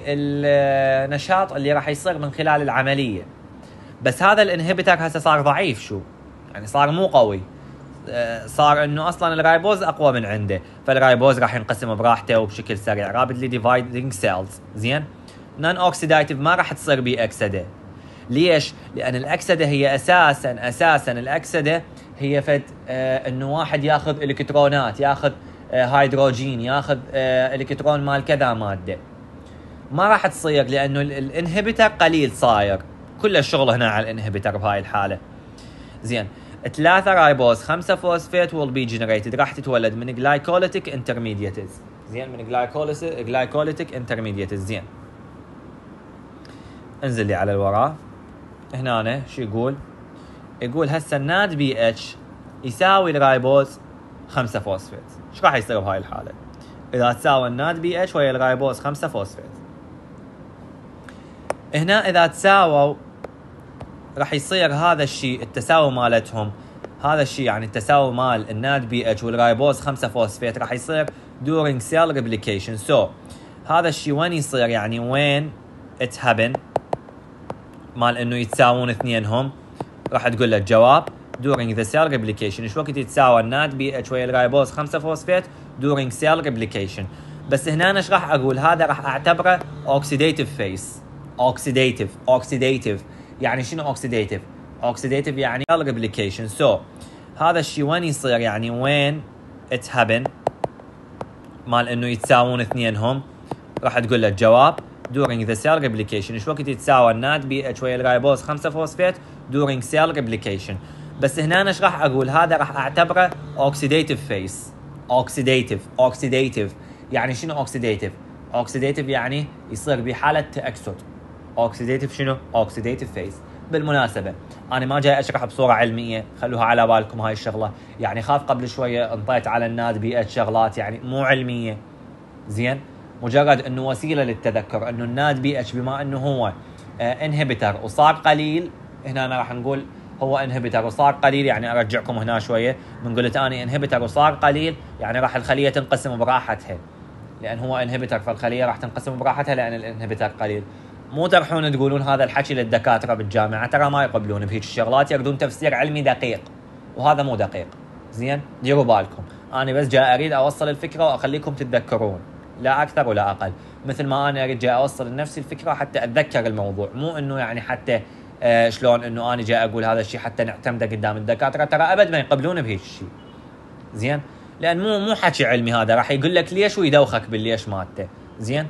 للنشاط اللي راح يصير من خلال العمليه. بس هذا الانهبيتر هسه صار ضعيف، شو يعني صار مو قوي، صار انه اصلا الرايبوز اقوى من عنده، فالرايبوز راح ينقسم براحته وبشكل سريع. رابيدلي ديفايدنج سيلز. زين نون اوكسيدايتيف ما راح تصير بيه اكسده. ليش؟ لان الاكسده هي اساسا اساسا الاكسده هي فد آه انه واحد ياخذ الكترونات، ياخذ آه هيدروجين، ياخذ آه الكترون مال كذا ماده. ما راح تصير لانه الانهبيتر قليل صاير. كل الشغل هنا على الانهبيتر بهاي الحاله. زين ثلاثة رايبوز خمسة فوسفيت will be generated، راح تتولد من glycolytic intermediates. زين من glycolytic intermediates. زين انزل لي على الوراء هنا أنا شو يقول؟ يقول هسه الناد بي اتش يساوي الرايبوز خمسة فوسفيت. ايش راح يصير بهاي الحاله؟ اذا تساوي الناد بي اتش ويا الرايبوز خمسة فوسفيت، هنا اذا تساووا راح يصير هذا الشيء التساوي مالتهم. هذا الشيء يعني التساوي مال الناد بي اتش والرايبوز خمسة فوسفيت راح يصير during cell replication. so هذا الشيء وين يصير؟ يعني وين it happen مال انه يتساوون اثنينهم؟ راح تقول لك جواب during the cell replication. ايش وقت يتساوى الناد بي اتش ويا الرايبوز خمسة فوسفيت؟ during cell replication. بس هنا ايش راح اقول؟ هذا راح اعتبره oxidative phase. oxidative oxidative يعني شنو oxidative؟ oxidative يعني cell replication. so هذا الشيء وين يصير؟ يعني وين it happen مال انه يتساوون اثنينهم؟ راح تقول لك جواب during the cell replication. ايش وقت يتساوى الناد بي اتش ويا الرايبوز خمسة فوسفيت؟ during cell replication. بس هنا ايش راح اقول؟ هذا راح اعتبره oxidative phase. oxidative oxidative يعني شنو oxidative؟ oxidative يعني يصير بحالة تأكسد. oxidative شنو؟ oxidative phase. بالمناسبه انا ما جاي اشرح بصوره علميه، خلوها على بالكم هاي الشغله، يعني خاف قبل شويه انطيت على الناد بي اتش شغلات يعني مو علميه. زين، مجرد انه وسيله للتذكر انه الناد بي اتش بما انه هو انهبيتر وصار قليل، هنا أنا راح نقول هو انهبيتر وصار قليل، يعني ارجعكم هنا شويه من قلت اني انهبيتر وصار قليل يعني راح الخليه تنقسم براحتها، لان هو انهبيتر فالخليه راح تنقسم براحتها لان الانهبيتر قليل. مو تروحون تقولون هذا الحكي للدكاتره بالجامعه، ترى ما يقبلون بهيك الشغلات، يردون تفسير علمي دقيق وهذا مو دقيق. زين، ديروا بالكم، انا بس جاي اريد اوصل الفكره واخليكم تتذكرون، لا اكثر ولا اقل، مثل ما انا اريد جاي اوصل لنفسي الفكره حتى اتذكر الموضوع، مو انه يعني حتى آه شلون انه انا جاي اقول هذا الشيء حتى نعتمده قدام الدكاتره، ترى ابد ما يقبلون بهيك الشيء. زين، لان مو مو حكي علمي هذا، راح يقول لك ليش ويدوخك بالليش مالته. زين،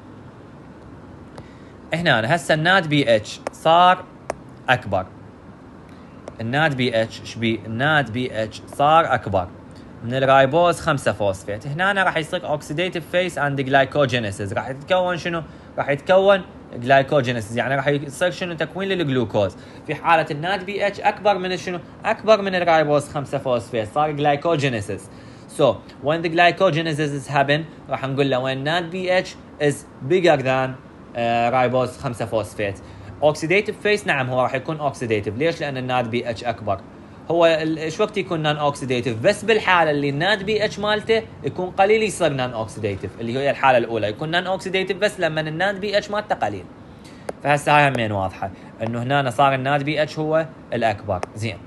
هنا هسه الناد بي اتش صار اكبر، الناد بي اتش شبي الناد بي اتش صار اكبر من الرايبوز خمسة فوسفيت. هنا أنا راح يصير اوكسيديتيف فيس اند جلايكوجينيسيس، راح يتكون شنو؟ راح يتكون جلايكوجينيسيس، يعني راح يصير شنو؟ تكوين للجلوكوز. في حاله الناد بي اتش اكبر من شنو؟ اكبر من الرايبوز خمسة فوسفيت، صار جلايكوجينيسيس. So when the glycogenesis happen راح نقول له when NAD بي اتش is bigger than رايبوز خمسة فوسفيت. اوكسيديتيف فيس نعم هو راح يكون اوكسيديتيف، ليش؟ لان الناد بي اتش اكبر. هو ايش وقت يكون نان اوكسيديتيف؟ بس بالحاله اللي الناد بي اتش مالته يكون قليل يصير نان اوكسيديتيف، اللي هي الحاله الاولى، يكون نان اوكسيديتيف بس لما الناد بي اتش مالته قليل. فهسه هاي همين واضحه انه هنا صار الناد بي اتش هو الاكبر. زين،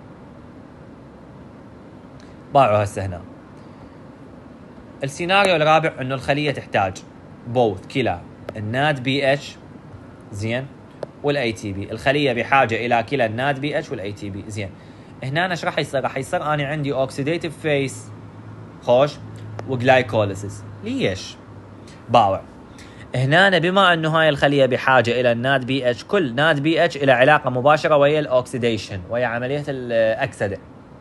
باعوا هسه هنا السيناريو الرابع انه الخليه تحتاج بوث كلا الناد بي اتش زين والاي تي بي، الخليه بحاجه الى كلا الناد بي اتش والاي تي بي. زين، هنا ايش راح يصير؟ راح يصير انا عندي اوكسيديتيف فيس خوش وجلايكوليسيس. ليش؟ باوع هنا بما انه هاي الخليه بحاجه الى الناد بي اتش، كل ناد بي اتش الى علاقه مباشره ويا الاكسيديشن ويا عمليه الاكسده.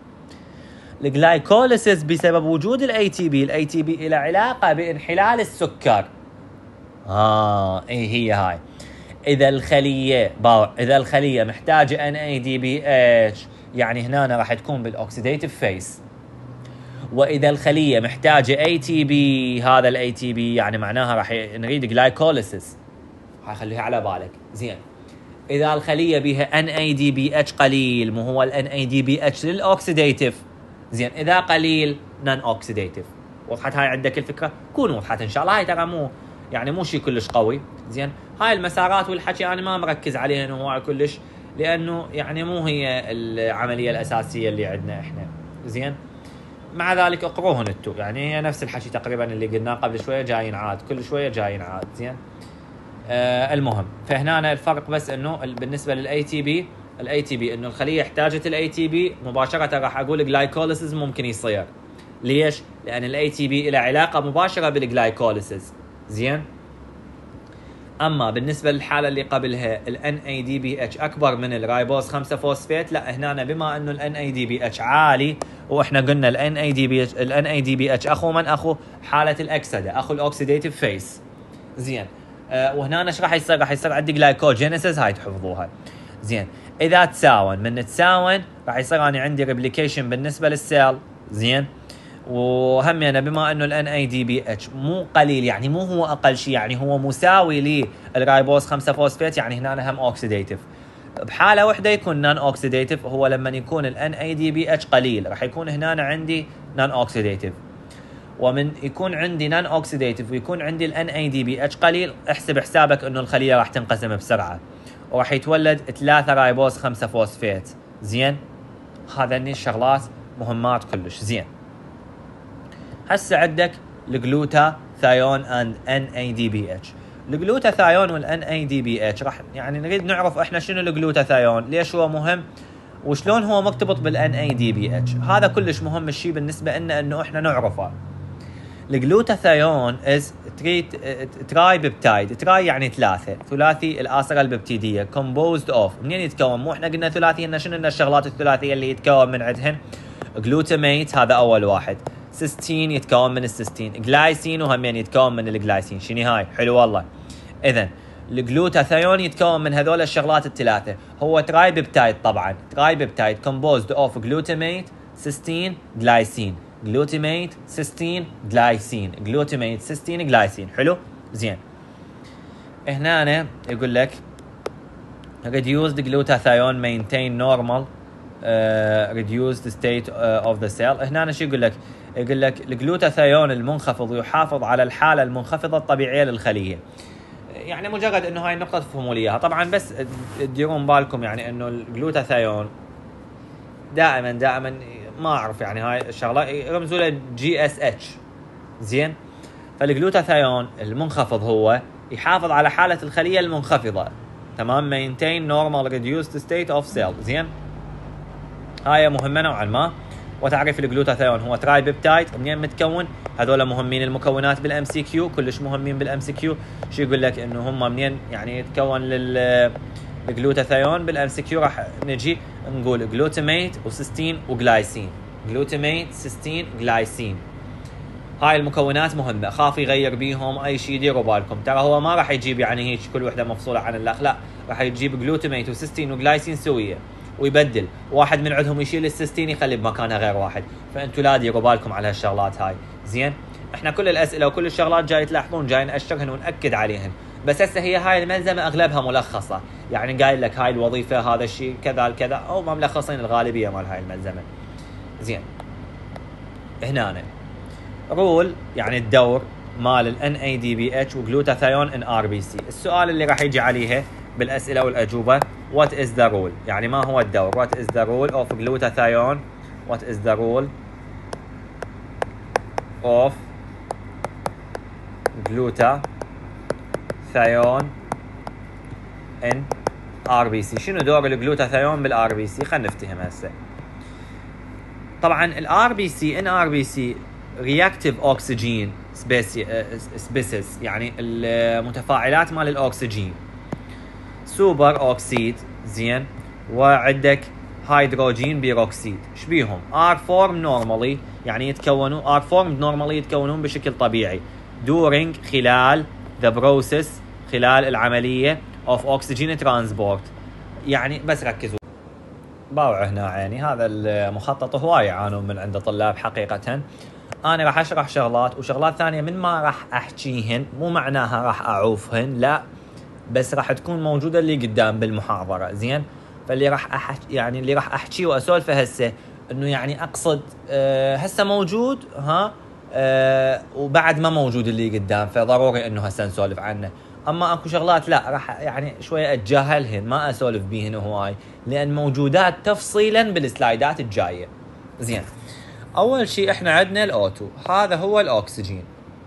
الجلايكوليسيس بسبب وجود الاي تي بي، الاي تي بي الى علاقه بانحلال السكر. اه اي هي هاي، اذا الخليه باوع اذا الخليه محتاجه ان اي دي بي اتش يعني هنا راح تكون بالاكسيديتيف فيس، واذا الخليه محتاجه اي تي بي هذا الاي تي بي يعني معناها راح نريد جلايكوليسيس، هاي خليها على بالك. زين، اذا الخليه بها ان اي دي بي اتش قليل، مو هو الان اي دي بي اتش للاكسيديتيف. زين، اذا قليل نان اوكسيديتيف. وضحت هاي عندك الفكره؟ كون وضحت ان شاء الله، هاي ترى مو يعني مو شيء كلش قوي. زين، هاي المسارات والحكي انا ما مركز عليها انه هو كلش، لانه يعني مو هي العمليه الاساسيه اللي عندنا احنا. زين، مع ذلك اقروهن انتو، يعني هي نفس الحكي تقريبا اللي قلناه قبل شويه جايين عاد، كل شويه جايين عاد. زين، آه المهم فهنا الفرق بس انه بالنسبه للاي تي بي، الاي تي بي انه الخليه احتاجت الاي تي بي مباشره راح اقول جلايكوليسيس ممكن يصير. ليش؟ لان الاي تي بي له علاقه مباشره بالجلايكوليسيس. زين، اما بالنسبه للحاله اللي قبلها الان اي دي بي اتش اكبر من الرايبوز خمسة فوسفيت، لا هنا بما انه الان اي دي بي اتش عالي، واحنا قلنا الان اي دي بي اتش الان اي دي بي اتش اخو من؟ اخو حاله الاكسده، اخو الاوكسيديتيف فيس. زين، آه وهنا ايش راح يصير؟ راح يصير عندي جلايكوجينيسيس، هاي تحفظوها. زين، اذا تساون من تساون راح يصير انا عندي ريبليكيشن بالنسبه للسيل. زين، وهم يعني بما انه الان اي دي بي اتش مو قليل، يعني مو هو اقل شيء، يعني هو مساوي للرايبوز خمسة فوسفيت، يعني هنا هم اوكسيديتيف. بحاله واحده يكون نان اوكسيديتيف، هو لما يكون الان اي دي بي اتش قليل راح يكون هنا عندي نان اوكسيديتيف. ومن يكون عندي نان اوكسيديتيف ويكون عندي الان اي دي بي اتش قليل، احسب حسابك انه الخليه راح تنقسم بسرعه وراح يتولد ثلاثة رايبوز خمسة فوسفيت. زين، هذني الشغلات مهمات كلش. زين، هسه عندك الجلوتاثيون اند ان اي دي بي اتش. الجلوتاثيون والان اي دي بي اتش راح يعني نريد نعرف احنا شنو الجلوتاثيون، ليش هو مهم، وشلون هو مرتبط بالان اي دي بي اتش. هذا كلش مهم الشيء بالنسبه لنا انه احنا نعرفه. الجلوتاثيون از تراي بيبتايد، تراي يعني ثلاثه، ثلاثي الاسره الببتيديه، كومبوزد اوف. منين يتكون؟ مو احنا قلنا ثلاثي، ان شنو الشغلات الثلاثيه اللي يتكون من عندهن؟ جلوتاميت هذا اول واحد، سيستين يتكون من السيستين، جلايسين وهمين يتكون من الجلايسين. شنو هاي؟ حلو والله. اذا الجلوتاثيون يتكون من هذول الشغلات الثلاثه، هو تراي بيبتايد طبعا، تراي بيبتايد composed of glutamate cysteine glycine، glutamate cysteine glycine، glutamate cysteine glycine. حلو زين. هنا أنا يقول لك reduced glutathione maintain normal uh, reduced state uh, of the cell. هنا أنا شو يقول لك؟ يقول لك الجلوتاثيون المنخفض يحافظ على الحالة المنخفضة الطبيعية للخلية. يعني مجرد انه هاي النقطة تفهموا لي اياها، طبعا بس تديرون بالكم يعني انه الجلوتاثيون دائما دائما ما اعرف يعني هاي الشغلة يرمزوا له جي اس اتش. زين. فالجلوتاثيون المنخفض هو يحافظ على حالة الخلية المنخفضة، تمام، maintain normal reduced state of cell. زين. هاي مهمة نوعا ما. وتعريف الجلوتاثيون هو تراي بيبتايد، منين متكون؟ هذول مهمين المكونات بالام سي كيو، كلش مهمين بالام سي كيو. شو يقول لك انه هم منين يعني يتكون للجلوتاثيون بالام سي كيو؟ راح نجي نقول جلوتاميت وسيستين وجلايسين، جلوتاميت سيستين جلايسين. هاي المكونات مهمة، خاف يغير بيهم اي شيء ديروا بالكم، ترى هو ما راح يجيب يعني هيك كل وحدة مفصولة عن الاخ، لا راح يجيب جلوتاميت وسيستين وجلايسين سوية، ويبدل واحد من عندهم يشيل السيستين يخلي بمكانها غير واحد. فانتوا لا ديروا بالكم على هالشغلات هاي. زين. احنا كل الاسئله وكل الشغلات جاي تلاحظون جاي ناشرهن وناكد عليهن، بس هسه هي هاي الملزمه اغلبها ملخصه، يعني قايل لك هاي الوظيفه هذا الشيء كذا كذا، او ما ملخصين الغالبيه مال هاي الملزمه. زين. هنا أنا. رول يعني الدور مال ال إن إيه دي بي إتش وجلوتاثيون ان ار بي سي. السؤال اللي راح يجي عليها بالاسئله والاجوبه what is the role، يعني ما هو الدور، what is the role of glutathione، what is the role of glutathione in ار بي سي. شنو دور الجلوتاثيون بالار بي سي؟ خلينا نفتهم هسه. طبعا الار بي سي ان ار بي سي reactive oxygen species، يعني المتفاعلات مال الاكسجين، سوبر اوكسيد. زين. وعندك هيدروجين بيروكسيد. شبيهم؟ ار فورم نورمالي، يعني يتكونوا ار فورم نورمالي يتكونون بشكل طبيعي during خلال the process خلال العمليه of oxygen transport. يعني بس ركزوا باوع هنا عيني، هذا المخطط هواي يعانون من عند طلاب حقيقه. انا راح اشرح شغلات وشغلات ثانيه من ما راح احكيهن، مو معناها راح اعوفهن، لا، بس راح تكون موجوده اللي قدام بالمحاضره. زين. فاللي راح احكي يعني اللي راح احكيه واسولفه هسه انه يعني اقصد أه هسه موجود ها أه وبعد ما موجود اللي قدام، فضروري انه هسه نسولف عنه. اما اكو شغلات لا راح يعني شويه اتجاهلهن، ما اسولف بيهن هواي، لان موجودات تفصيلا بالسلايدات الجايه. زين. اول شيء احنا عندنا الاوتو، هذا هو الاكسجين.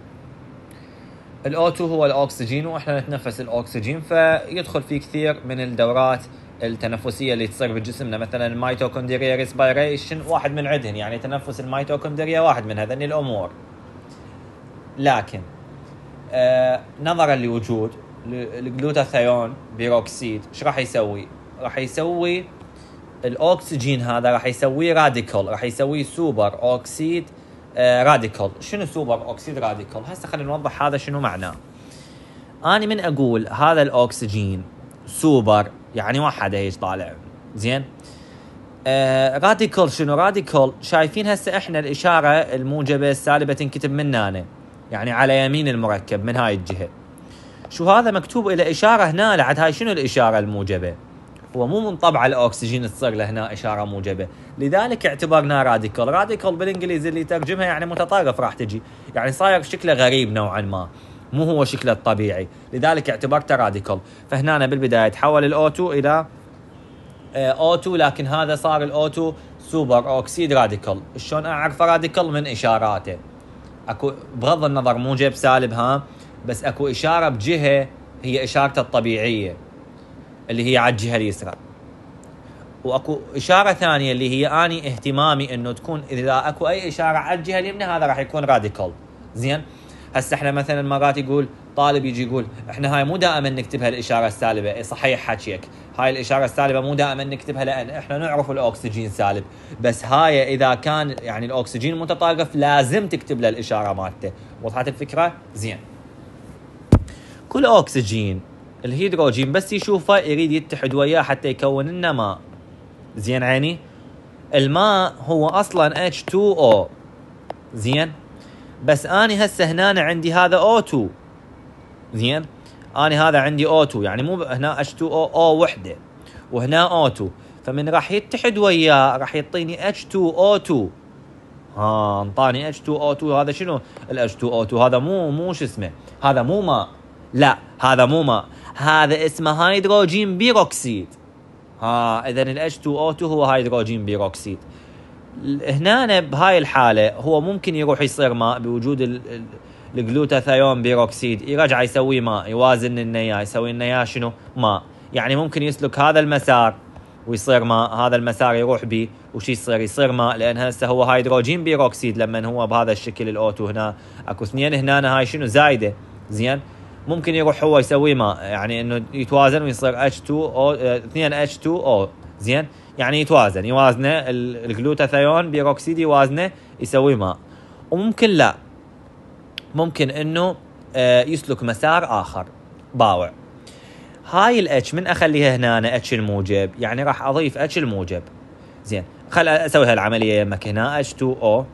الاوتو هو الاكسجين، واحنا نتنفس الاكسجين، فيدخل في كثير من الدورات التنفسيه اللي تصير بجسمنا، مثلا الميتوكوندريا ريسبيريشن واحد من عندهن، يعني تنفس الميتوكوندريا واحد من هذين الامور. لكن آه نظرا لوجود الجلوتاثيون بيروكسيد، ايش راح يسوي؟ راح يسوي الاكسجين هذا راح يسويه راديكال، راح يسويه سوبر اوكسيد آه راديكال. شنو سوبر اوكسيد راديكال؟ هسه خلينا نوضح هذا شنو معناه. اني من اقول هذا الاكسجين سوبر يعني واحد هيك طالع. زين. آه راديكال شنو؟ راديكال شايفين هسه احنا الاشاره الموجبه السالبه تنكتب من هنا، يعني على يمين المركب من هاي الجهه. شو هذا مكتوب الى اشاره هنا لعد هاي شنو الاشاره الموجبه؟ هو مو من طبع الاكسجين تصير له هنا اشاره موجبه، لذلك اعتبرناه راديكال. راديكال بالانجليزي اللي ترجمها يعني متطرف راح تجي، يعني صاير شكله غريب نوعا ما، مو هو شكله الطبيعي، لذلك اعتبرته راديكال. فهنا بالبدايه تحول الاوتو الى اوتو، لكن هذا صار الاوتو سوبر اوكسيد راديكال. شلون اعرف راديكال؟ من اشاراته. اكو بغض النظر موجب سالب ها، بس اكو اشاره بجهه هي اشارته الطبيعيه اللي هي على الجهه اليسرى، واكو اشاره ثانيه اللي هي اني اهتمامي انه تكون اذا اكو اي اشاره على الجهه اليمنى هذا راح يكون راديكال. زين. هسه احنا مثلا مرات يقول طالب يجي يقول احنا هاي مو دائما نكتبها الاشاره السالبه. صحيح حكيك، هاي الاشاره السالبه مو دائما نكتبها لان احنا نعرف الاكسجين سالب، بس هاي اذا كان يعني الاكسجين متطرف لازم تكتب له الاشاره مالته. وضحت الفكره؟ زين. كل اكسجين الهيدروجين بس يشوفه يريد يتحد وياه حتى يكون لنا ماء. زين عيني؟ الماء هو اصلا إتش تو أو. زين؟ بس اني هسه هنا عندي هذا أو تو. زين؟ اني هذا عندي أو تو، يعني مو هنا إتش تو أو أو وحده وهنا أو تو، فمن راح يتحد وياه راح يعطيني إتش تو أو تو. ها انطاني إتش تو أو تو. هذا شنو ال إتش تو أو تو؟ هذا مو مو شو اسمه، هذا مو ماء. لا هذا مو ماء، هذا اسمه هيدروجين بيروكسيد. ها اذا ال إتش تو أو تو هو هيدروجين بيروكسيد. هنا بهاي الحاله هو ممكن يروح يصير ماء بوجود الجلوتاثيون بيروكسيد، يرجع يسوي ماء، يوازن لنا اياه، يسوي لنا اياه شنو ماء. يعني ممكن يسلك هذا المسار ويصير ماء، هذا المسار يروح به وش يصير؟ يصير ماء، لان هسه هو هيدروجين بيروكسيد لما هو بهذا الشكل الاوتو. هنا اكو اثنين هنا هاي شنو زايده. زين؟ ممكن يروح هو يسوي ماء، يعني انه يتوازن ويصير إتش تو أو اثنين إتش تو أو. زين؟ يعني يتوازن، يوازنه الجلوتاثيون بيروكسيد، يوازنه يسوي ماء. وممكن لا، ممكن انه يسلك مسار اخر باوع. هاي الاتش من اخليها هنا اتش الموجب، يعني راح اضيف اتش الموجب. زين؟ خل اسوي هالعمليه يمك هنا إتش تو أو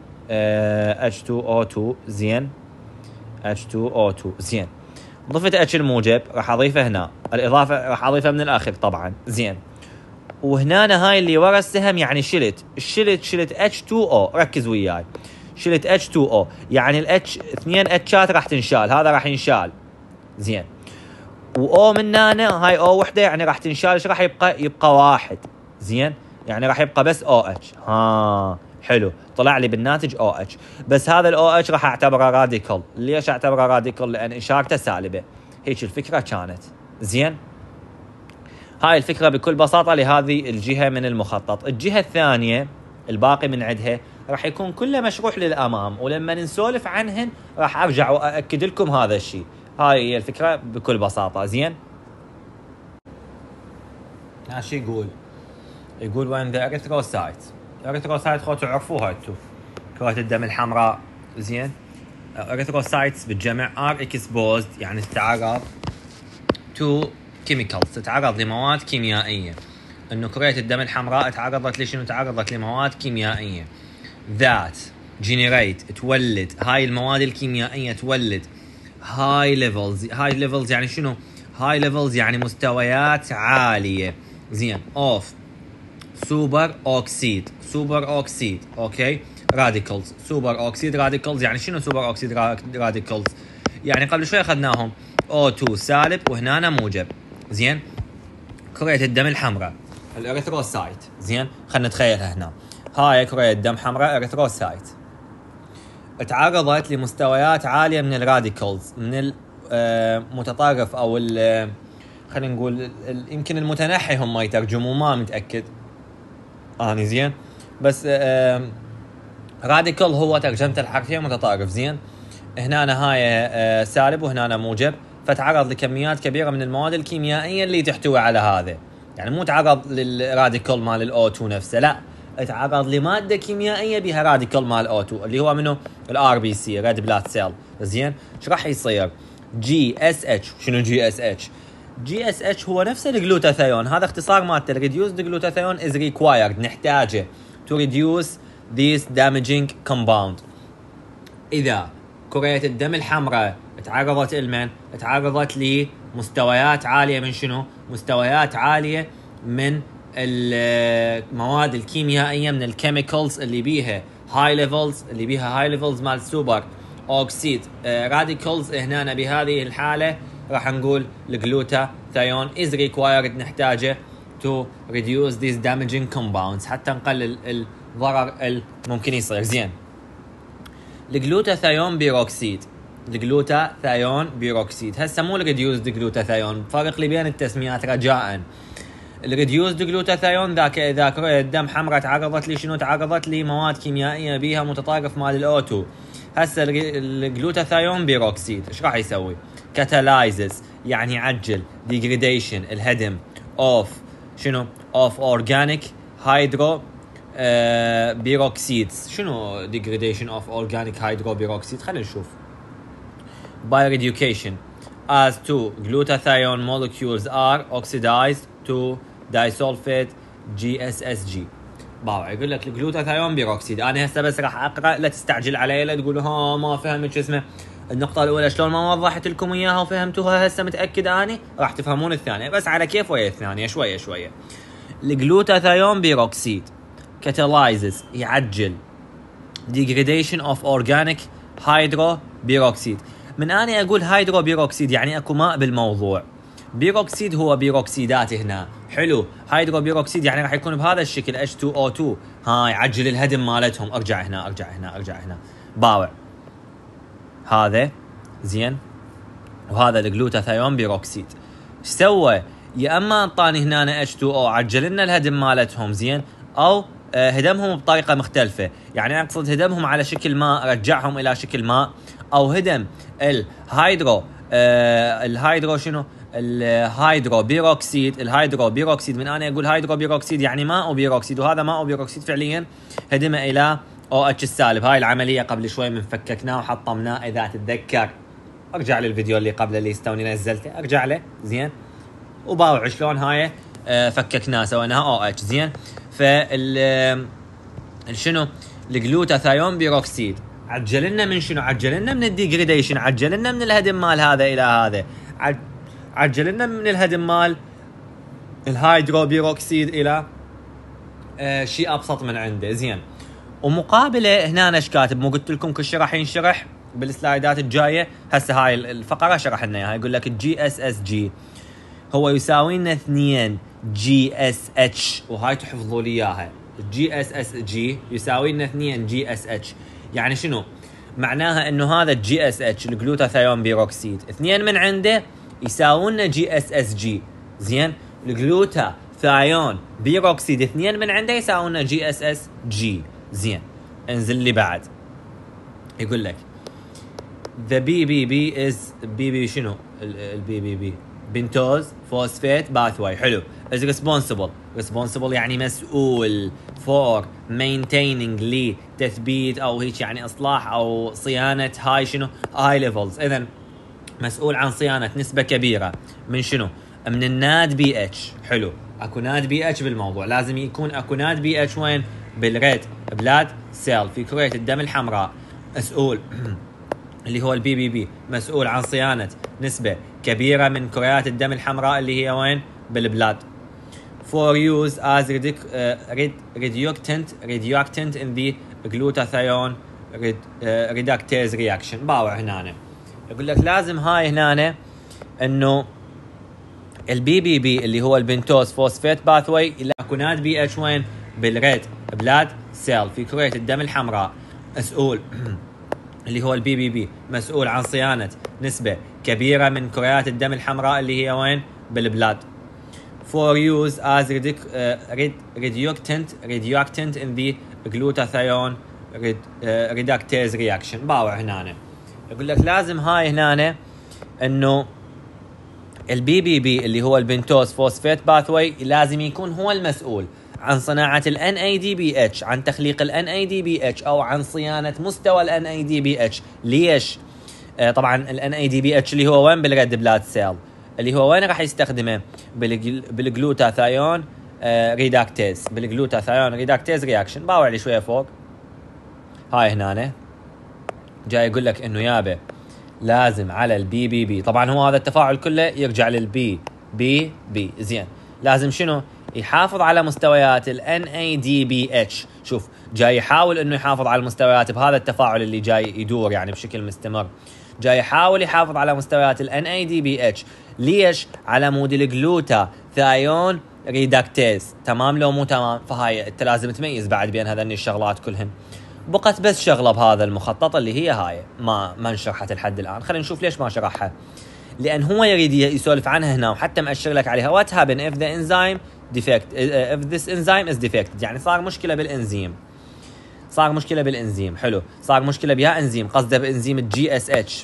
إتش تو أو تو. زين؟ إتش تو أو تو. زين؟ ضفت اتش الموجب راح اضيفه هنا، الاضافه راح اضيفها من الاخر طبعا. زين؟ وهنا هاي اللي ورا السهم يعني شلت شلت شلت إتش تو أو. ركز وياي، شلت إتش تو أو، يعني الاتش اثنين اتشات راح تنشال، هذا راح ينشال. زين؟ و من هنا هاي او وحده، يعني راح تنشال. ايش راح يبقى؟ يبقى واحد. زين؟ يعني راح يبقى بس او اتش. ها حلو، طلع لي بالناتج او اتش. بس هذا الاو اتش راح اعتبره راديكال. ليش اعتبره راديكال؟ لان اشارته سالبه. هيك الفكره كانت. زين؟ هاي الفكره بكل بساطه لهذه الجهه من المخطط. الجهه الثانيه الباقي من عندها راح يكون كله مشروح للامام، ولما نسولف عنهن راح ارجع واكد لكم هذا الشيء. هاي هي الفكره بكل بساطه. زين؟ ماشي. يقول يقول وين ذا اريثروسايت. اريثروسايت خو تعرفوها انتم، كرات الدم الحمراء. زين؟ اريثروسايتس بالجمع ار اكسبوزد، يعني تتعرض تو كيميكالز، تتعرض لمواد كيميائيه. انه كرات الدم الحمراء تعرضت لشنو؟ تعرضت لمواد كيميائيه ذات جينيريت، تولد هاي المواد الكيميائيه، تولد هاي ليفلز. هاي ليفلز يعني شنو؟ هاي ليفلز يعني مستويات عاليه. زين؟ اوف سوبر اوكسيد. سوبر اوكسيد اوكي راديكلز. سوبر اوكسيد راديكلز يعني شنو سوبر اوكسيد راديكلز؟ يعني قبل شوي اخذناهم أو تو سالب وهنا موجب. زين؟ كرية الدم الحمراء الاريثروسايت. زين؟ خلينا نتخيلها هنا، هاي كرية دم حمراء اريثروسايت، تعرضت لمستويات عاليه من الراديكلز، من المتطرف او خلينا نقول يمكن المتنحي هم يترجموا، ما متاكد اني. زين؟ بس راديكل هو ترجمته الحرفيه متطرف. زين؟ هنا أنا هاي سالب وهنا أنا موجب، فتعرض لكميات كبيره من المواد الكيميائيه اللي تحتوي على هذا. يعني مو تعرض للراديكل مال الاو تو نفسه، لا، تعرض لماده كيميائيه بها راديكل مال او تو اللي هو منه الار بي سي ريد بلاد سيل. زين؟ ايش راح يصير؟ جي اس اتش. شنو جي اس اتش؟ جي اس اتش هو نفس الجلوتاثيون، هذا اختصار مالته الريديوسد جلوتاثيون از ريكوايرد، نحتاجه تو ريديوس ذيس دامجينج كومباوند. اذا كرية الدم الحمراء تعرضت لمن؟ تعرضت لمستويات عاليه من شنو؟ مستويات عاليه من المواد الكيميائيه، من الكيميكالز اللي بيها هاي ليفلز، اللي بيها هاي ليفلز مال سوبر اوكسيد راديكلز. هنا بهذه الحاله راح نقول الجلوتاثيون is required، نحتاجه to reduce these damaging compounds حتى نقلل الضرر الممكن يصير. زين؟ الجلوتاثيون بيروكسيد، الجلوتاثيون بيروكسيد هسه مو الريديوسد جلوتاثيون، فرق لي بين التسميات رجاء. الريديوسد جلوتاثيون ذاك اذا كرة الدم حمراء تعرضت لي شنو؟ تعرضت لي مواد كيميائيه بيها متطرف مال الاو تو. هسه الجلوتاثيون بيروكسيد ايش راح يسوي؟ كاتالايزز، يعني يعجل ديجريديشن، الهدم اوف شنو؟ اوف اورجانيك هيدرو بيروكسيدز. شنو ديجريديشن اوف اورجانيك هيدرو بيروكسيد؟ خلينا نشوف. باي ريديوكيشن as two glutathione molecules are oxidized to disulfide جي إس إس جي. باوع يقول لك الجلوتاثيون بيروكسيد. انا هسه بس راح اقرا، لا تستعجل علي، لا تقولوا ها ما فهمت شو اسمه النقطه الاولى شلون ما وضحت لكم اياها وفهمتوها هسه متاكد اني راح تفهمون الثانيه، بس على كيف ويا الثانيه شويه شويه. الجلوتاثيون بيروكسيد catalyzes يعجل degradation of organic hydroperoxide. من اني اقول هيدروبيروكسيد يعني اكو ماء بالموضوع، بيروكسيد هو بيروكسيدات هنا، حلو. هيدروبيروكسيد يعني راح يكون بهذا الشكل إتش تو أو تو، ها يعجل الهدم مالتهم. ارجع هنا ارجع هنا ارجع هنا باوع هذا زين، وهذا الجلوتاثيون بيروكسيد. ايش سوى؟ يا اما انطاني هنا إتش تو أو عجل لنا الهدم مالتهم زين، او هدمهم بطريقه مختلفه، يعني اقصد هدمهم على شكل ماء، رجعهم الى شكل ماء، او هدم الهيدرو آه الهيدرو شنو الهيدرو بيروكسيد. الهيدرو بيروكسيد من انا اقول هيدرو بيروكسيد يعني ماء وبيروكسيد، وهذا ماء وبيروكسيد فعليا هدمه الى او اتش السالب. هاي العمليه قبل شوي من فككناه وحطمناه اذا تتذكر. ارجع للفيديو اللي قبل اللي استوني نزلته، ارجع له زين وباوع شلون هاي آه فككناه سويناها او اتش زين. فال شنو الجلوتاثيون بيروكسيد عجل لنا من شنو؟ عجل لنا من الديجريديشن، عجل لنا من الهدم مال هذا الى هذا، عجل لنا من الهدم مال الهيدروبيروكسيد الى آه شيء ابسط من عنده زين. ومقابله هنا ايش كاتب؟ مو قلت لكم كل شيء راح ينشرح بالسلايدات الجايه؟ هسه هاي الفقره شرح لنا اياها. يقول لك الجي اس اس جي هو يساوي لنا اثنين جي اس اتش، وهاي تحفظوا لي اياها. الجي اس اس جي يساوي لنا اثنين جي اس اتش، يعني شنو؟ معناها انه هذا الجي اس اتش الجلوتاثيون بيروكسيد اثنين من عنده يساوون لنا جي اس اس جي زين. الجلوتاثيون بيروكسيد اثنين من عنده يساوون لنا جي اس اس جي زين. انزل لي بعد يقول لك the بي بي بي is بي بي شنو البي بي بي بنتوز فوسفات باثواي. حلو. is responsible responsible يعني مسؤول for maintaining لتثبيت او هيك يعني اصلاح او صيانه هاي شنو high levels. اذا مسؤول عن صيانه نسبه كبيره من شنو؟ من الناد بي اتش. حلو. اكو ناد بي اتش بالموضوع، لازم يكون اكو ناد بي اتش وين؟ بالريد بلاد سيل في كرية الدم الحمراء. مسؤول اللي هو البي بي بي مسؤول عن صيانة نسبة كبيرة من كريات الدم الحمراء اللي هي وين؟ بالبلاد. For use as reductant reductant in the glutathione reductase reaction. باوع هنا يقول لك لازم هاي هنا انه البي بي بي اللي هو البنتوز فوسفات باثوي اكو ناد بي اتش وين؟ بالريد بلاد سيل في كرية الدم الحمراء. مسؤول اللي هو البي بي بي مسؤول عن صيانة نسبة كبيرة من كريات الدم الحمراء اللي هي وين؟ بالبلاد. For use as reductant reductant in the glutathione reductase reaction. باوع هنا يقول لك لازم هاي هنا انه البي بي بي اللي هو البنتوز فوسفات باثوي لازم يكون هو المسؤول عن صناعة ال إن إيه دي بي إتش، عن تخليق ال إن إيه دي بي إتش او عن صيانة مستوى ال إن إيه دي بي إتش. ليش؟ آه طبعا ال إن إيه دي بي إتش اللي هو وين؟ بالريد بلاد سيل، اللي هو وين راح يستخدمه؟ بالجلوتاثيون آه ريداكتيز، بالجلوتاثيون ريداكتيز رياكشن. باوع لي شويه فوق هاي هنا جاي يقول لك انه يابا لازم على البي بي بي، طبعا هو هذا التفاعل كله يرجع للبي بي بي زين. لازم شنو؟ يحافظ على مستويات ال إن إيه دي بي إتش. شوف جاي يحاول انه يحافظ على المستويات بهذا التفاعل اللي جاي يدور يعني بشكل مستمر، جاي يحاول يحافظ على مستويات ال إن إيه دي بي إتش. ليش؟ على مود الجلوتاثيون ريداكتيز. تمام لو مو تمام؟ فهاي انت لازم تميز بعد بين هذين الشغلات كلهن. بقت بس شغله بهذا المخطط اللي هي هاي ما ما انشرحت لحد الان. خلينا نشوف ليش ما شرحها، لان هو يريد يسولف عنها هنا وحتى مأشر لك عليها. what happen if the enzyme defect if this enzyme is defected. يعني صار مشكله بالانزيم، صار مشكله بالانزيم. حلو. صار مشكله بها انزيم، قصده بانزيم الجي اس اتش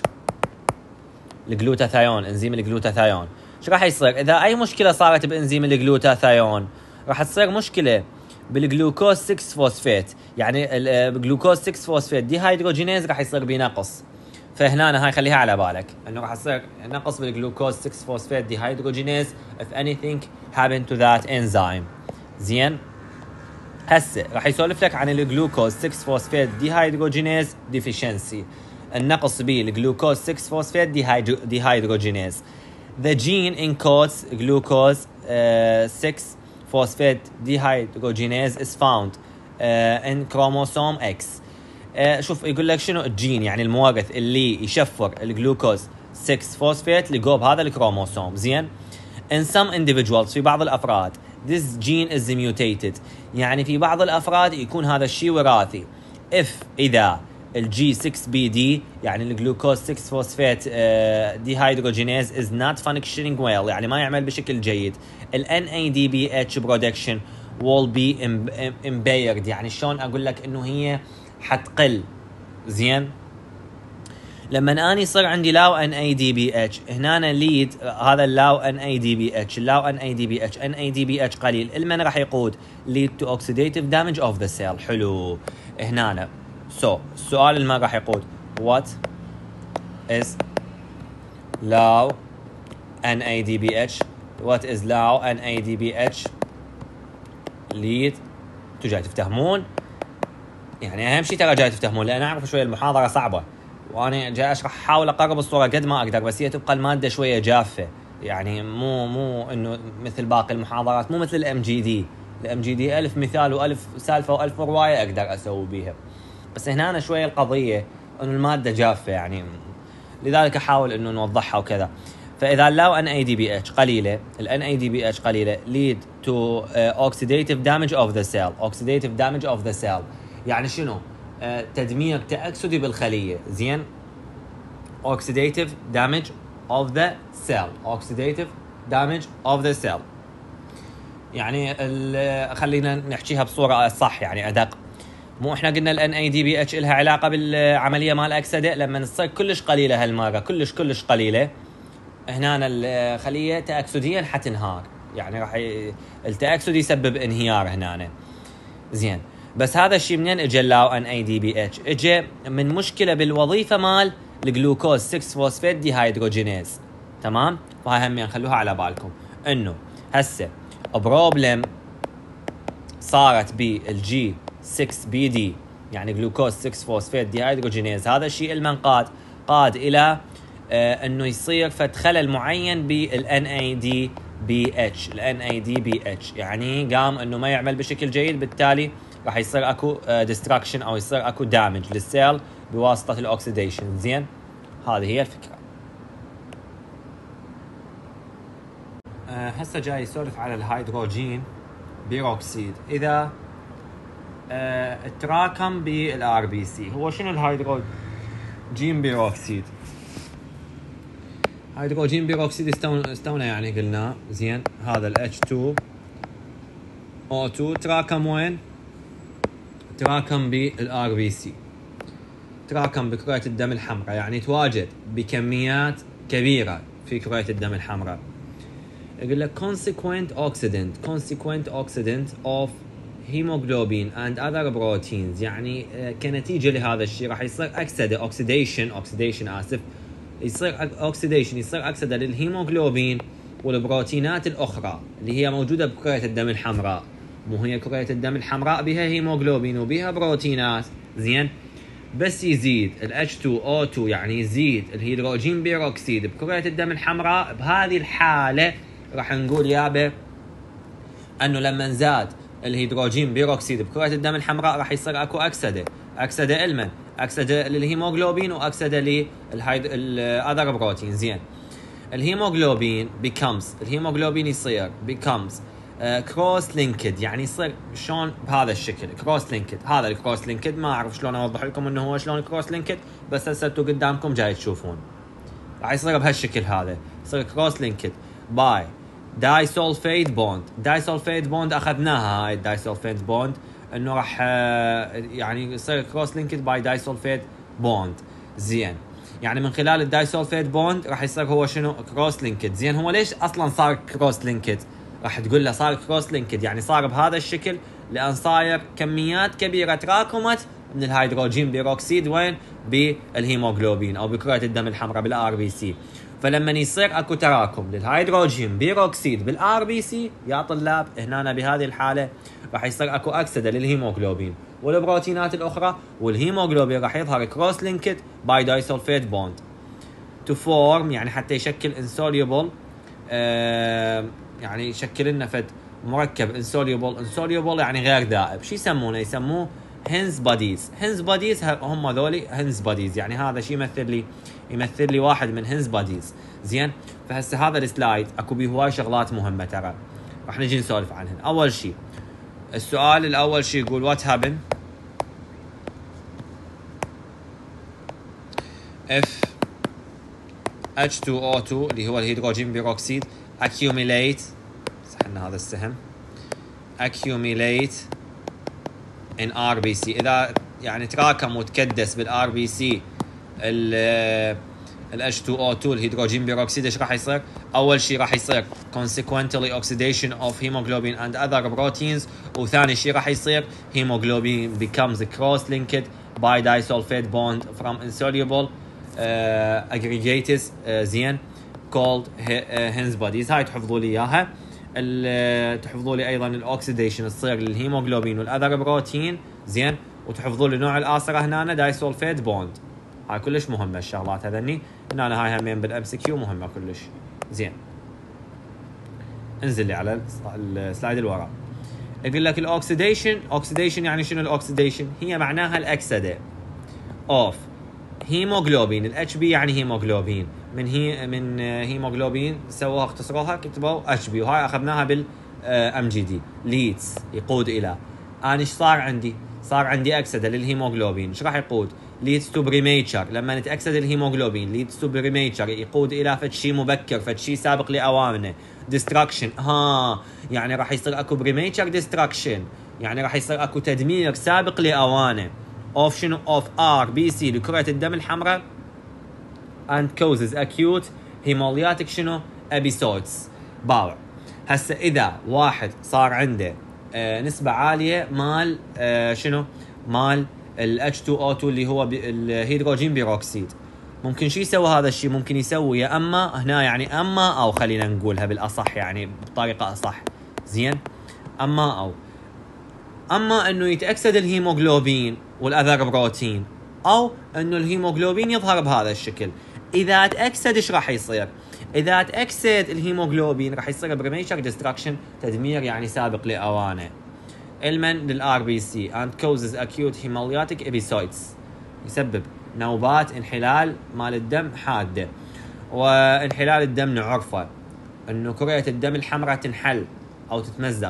الجلوتاثيون، انزيم الجلوتاثيون. ايش راح يصير اذا اي مشكله صارت بانزيم الجلوتاثيون؟ راح تصير مشكله بالجلوكوز ستة فوسفات، يعني الجلوكوز ستة فوسفات دي هيدروجينيز راح يصير بنقص. فهنا هاي خليها على بالك انه راح يصير نقص بالجلوكوز ستة فوسفات ديهيدروجينيز if anything happened to that enzyme. زين هسه راح يسولف لك عن الجلوكوز ستة فوسفات ديهيدروجينيز ديفيشنسي، النقص بالجلوكوز ستة فوسفات ديهيدروجينيز. The gene encodes glucose uh, six phosphate dehydrogenase is found uh, in chromosome X. uh, شوف يقول لك شنو الجين، يعني المورث اللي يشفر الجلوكوز ستة فوسفات لقوب هذا الكروموسوم. زين in some individuals في بعض الافراد this gene is mutated، يعني في بعض الافراد يكون هذا الشيء وراثي. if اذا الجي ستة بي دي يعني الجلوكوز ستة فوسفات ديهيدروجينيز is not functioning well، يعني ما يعمل بشكل جيد، ال إن إيه دي بي إتش production will be impaired، يعني شلون اقول لك انه هي حتقل. زين لما اني يصير عندي لاو ان اي دي بي اتش هنا ليد هذا اللاو ان اي دي بي اتش اللاو ان اي دي بي اتش ان اي دي بي اتش قليل، المن راح يقود lead to oxidative damage of the cell. حلو هنا سو so, السؤال اللي ما راح يقود what is low ان اي دي بي اتش what is low ان اي دي بي اتش lead. انتوا جاي تفتهمون، يعني اهم شيء ترى جاي تفتهمون، لان اعرف شويه المحاضره صعبه وانا جاي اشرح احاول اقرب الصوره قد ما اقدر، بس هي تبقى الماده شويه جافه، يعني مو مو انه مثل باقي المحاضرات، مو مثل الام جي دي. الام جي دي الف مثال والف سالفه والف روايه اقدر اسوي بيها، بس هنا أنا شويه القضيه انه الماده جافه، يعني لذلك احاول انه نوضحها وكذا. فاذا اللاو ان اي دي بي اتش قليله، الان اي دي بي اتش قليله lead to uh, oxidative damage of the cell. oxidative damage of the cell يعني شنو؟ uh, تدمير تأكسدي بالخليه. زين oxidative damage of the cell oxidative damage of the cell يعني خلينا نحكيها بصوره صح، يعني ادق. مو احنا قلنا ال إن إيه دي بي إتش لها علاقه بالعمليه مال الاكسده، لما تصير كلش قليله هالمره كلش كلش قليله هنا الخليه تاكسديا حتنهار، يعني راح ي... التاكسد يسبب انهيار هنا. زين بس هذا الشيء منين اجى اللاو ان اي دي بي اتش؟ اجى من مشكله بالوظيفه مال الجلوكوز ستة فوسفات ديهيدروجينيز. تمام؟ فهاي همين خلوها على بالكم انه هسه بروبلم صارت بالجي ستة بي دي يعني جلوكوز ستة فوسفات ديهيدروجينيز. هذا الشيء المن قاد قاد الى آه انه يصير فد خلل معين بال إن إيه دي بي إتش. ال إن إيه دي بي إتش يعني قام انه ما يعمل بشكل جيد، بالتالي راح يصير اكو ديستراكشن او يصير اكو دامج للسيل بواسطه الاكسيديشن. زين هذه هي الفكره. أه هسه جاي يسولف على الهيدروجين بيروكسيد اذا أه تراكم بالار بي سي. هو شنو الهيدروجين بيروكسيد؟ هيدروجين بيروكسيد استونا استونا يعني قلنا. زين هذا ال إتش تو أو تو تراكم وين؟ تراكم بالار بي سي، تراكم بكرية الدم الحمراء، يعني تواجد بكميات كبيرة في كرية الدم الحمراء. يقول لك consequent oxidant consequent oxidant of hemoglobin and other proteins، يعني كنتيجة لهذا الشيء راح يصير أكسدة oxidation oxidation آسف يصير oxidation يصير أكسدة للهيموغلوبين والبروتينات الأخرى اللي هي موجودة بكرية الدم الحمراء. مو هي كرية الدم الحمراء بها هيموغلوبين وبها بروتينات. زين بس يزيد ال إتش تو أو تو يعني يزيد الهيدروجين بيروكسيد بكرية الدم الحمراء. بهذه الحالة راح نقول يابا انه لما زاد الهيدروجين بيروكسيد بكرية الدم الحمراء راح يصير اكو اكسده اكسده المن اكسده للهيموغلوبين واكسده للهيد الاذر بروتين. زين الهيموغلوبين becomes الهيموغلوبين يصير becomes كروس لينكد، يعني يصير شلون بهذا الشكل كروس لينكد. هذا الكروس لينكد ما اعرف شلون اوضح لكم انه هو شلون كروس لينكد، بس هسه انتم قدامكم جاي تشوفون راح يصير بهالشكل. هذا يصير كروس لينكد باي دايسولفيت بوند. دايسولفيت بوند اخذناها هاي الدايسولفيت بوند انه راح يعني يصير كروس لينكد باي دايسولفيت بوند. زين يعني من خلال الدايسولفيت بوند راح يصير هو شنو كروس لينكد. زين هو ليش اصلا صار كروس لينكد؟ راح تقول له صار كروس لينكد يعني صار بهذا الشكل لان صاير كميات كبيره تراكمت من الهيدروجين بيروكسيد وين؟ بالهيموغلوبين او بكرات الدم الحمراء بالار بي سي. فلما يصير اكو تراكم للهيدروجين بيروكسيد بالار بي سي يا طلاب، هنا بهذه الحاله راح يصير اكو اكسده للهيموغلوبين والبروتينات الاخرى، والهيموغلوبين راح يظهر كروس لينكد باي دايسولفيت بوند تو فورم، يعني حتى يشكل انسوليبل، آه يعني يشكل لنا فد مركب انسوليبل. انسوليبل يعني غير دائب. شو يسمونه؟ يسموه هينز باديز. هينز باديز هم ذولي هينز باديز، يعني هذا شيء يمثل لي يمثل لي واحد من هينز باديز. زين، فهسه هذا السلايد اكو بيه هواي شغلات مهمه ترى، راح نجي نسولف عنهن. اول شيء السؤال الاول شيء يقول وات هابن اف إتش تو أو تو اللي هو الهيدروجين بيروكسيد accumulate، صحنا هذا السهم، accumulate in آر بي سي. اذا يعني تراكم وتكدس بالار بي سي ال إتش تو أو تو الهيدروجين بيروكسيد، ايش راح يصير؟ اول شيء راح يصير consequently oxidation of hemoglobin and other proteins، وثاني شيء راح يصير hemoglobin becomes cross linked by disulfide bond from insoluble uh, aggregates uh, زين called Hens bodies. هاي تحفظوا لي اياها. تحفظوا لي ايضا الاكسيديشن تصير للهيموغلوبين والاذر بروتين، زين، وتحفظوا لي نوع الآثرة هنا دايسولفيت بوند. هاي كلش مهمه الشغلات هذني هنا، هاي همين بالام سي كيو مهمه كلش. زين، انزل لي على السلايد اللي ورا. يقول لك الاكسيديشن، اوكسيديشن يعني شنو الاكسيديشن؟ هي معناها الاكسده اوف هيموغلوبين. الاتش بي يعني هيموغلوبين، من هي من هيموغلوبين سووها اختصروها كتبوا اتش بي، وهاي اخذناها بالام جي دي ليدز يقود الى. انا ايش صار عندي؟ صار عندي اكسده للهيموغلوبين. ايش راح يقود؟ leads to premature. لما نتاكسد الهيموغلوبين leads to premature يقود الى فد شيء مبكر، فد شيء سابق لاوانه. destruction، ها يعني راح يصير اكو premature destruction، يعني راح يصير اكو تدمير سابق لاوانه of شنو؟ of ار بي سي لكرة الدم الحمراء and causes acute hemolytic شنو؟ episodes. باوع. هسه اذا واحد صار عنده آه نسبة عالية مال آه شنو؟ مال ال إتش تو أو تو اللي هو الهيدروجين بيروكسيد، ممكن شو يسوي هذا الشيء؟ ممكن يسوي يا اما هنا يعني اما او، خلينا نقولها بالاصح يعني بطريقة اصح، زين، اما او اما انه يتاكسد الهيموغلوبين والاذر بروتين، او انه الهيموغلوبين يظهر بهذا الشكل. اذا تاكسد ايش راح يصير؟ اذا تاكسد الهيموغلوبين راح يصير بريميشر ديستراكشن، تدمير يعني سابق لاوانه، المن للار بي سي and causes acute hemolytic episodes، يسبب نوبات انحلال مال الدم حاده. وانحلال الدم نعرفه انه كرة الدم الحمراء تنحل او تتمزق،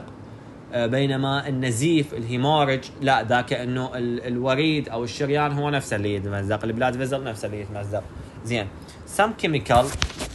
بينما النزيف الهيموريج لا، ذاك انه الوريد او الشريان هو نفسه اللي يتمزق، البلاد فيزل نفسه اللي يتمزق. زين، some chemical،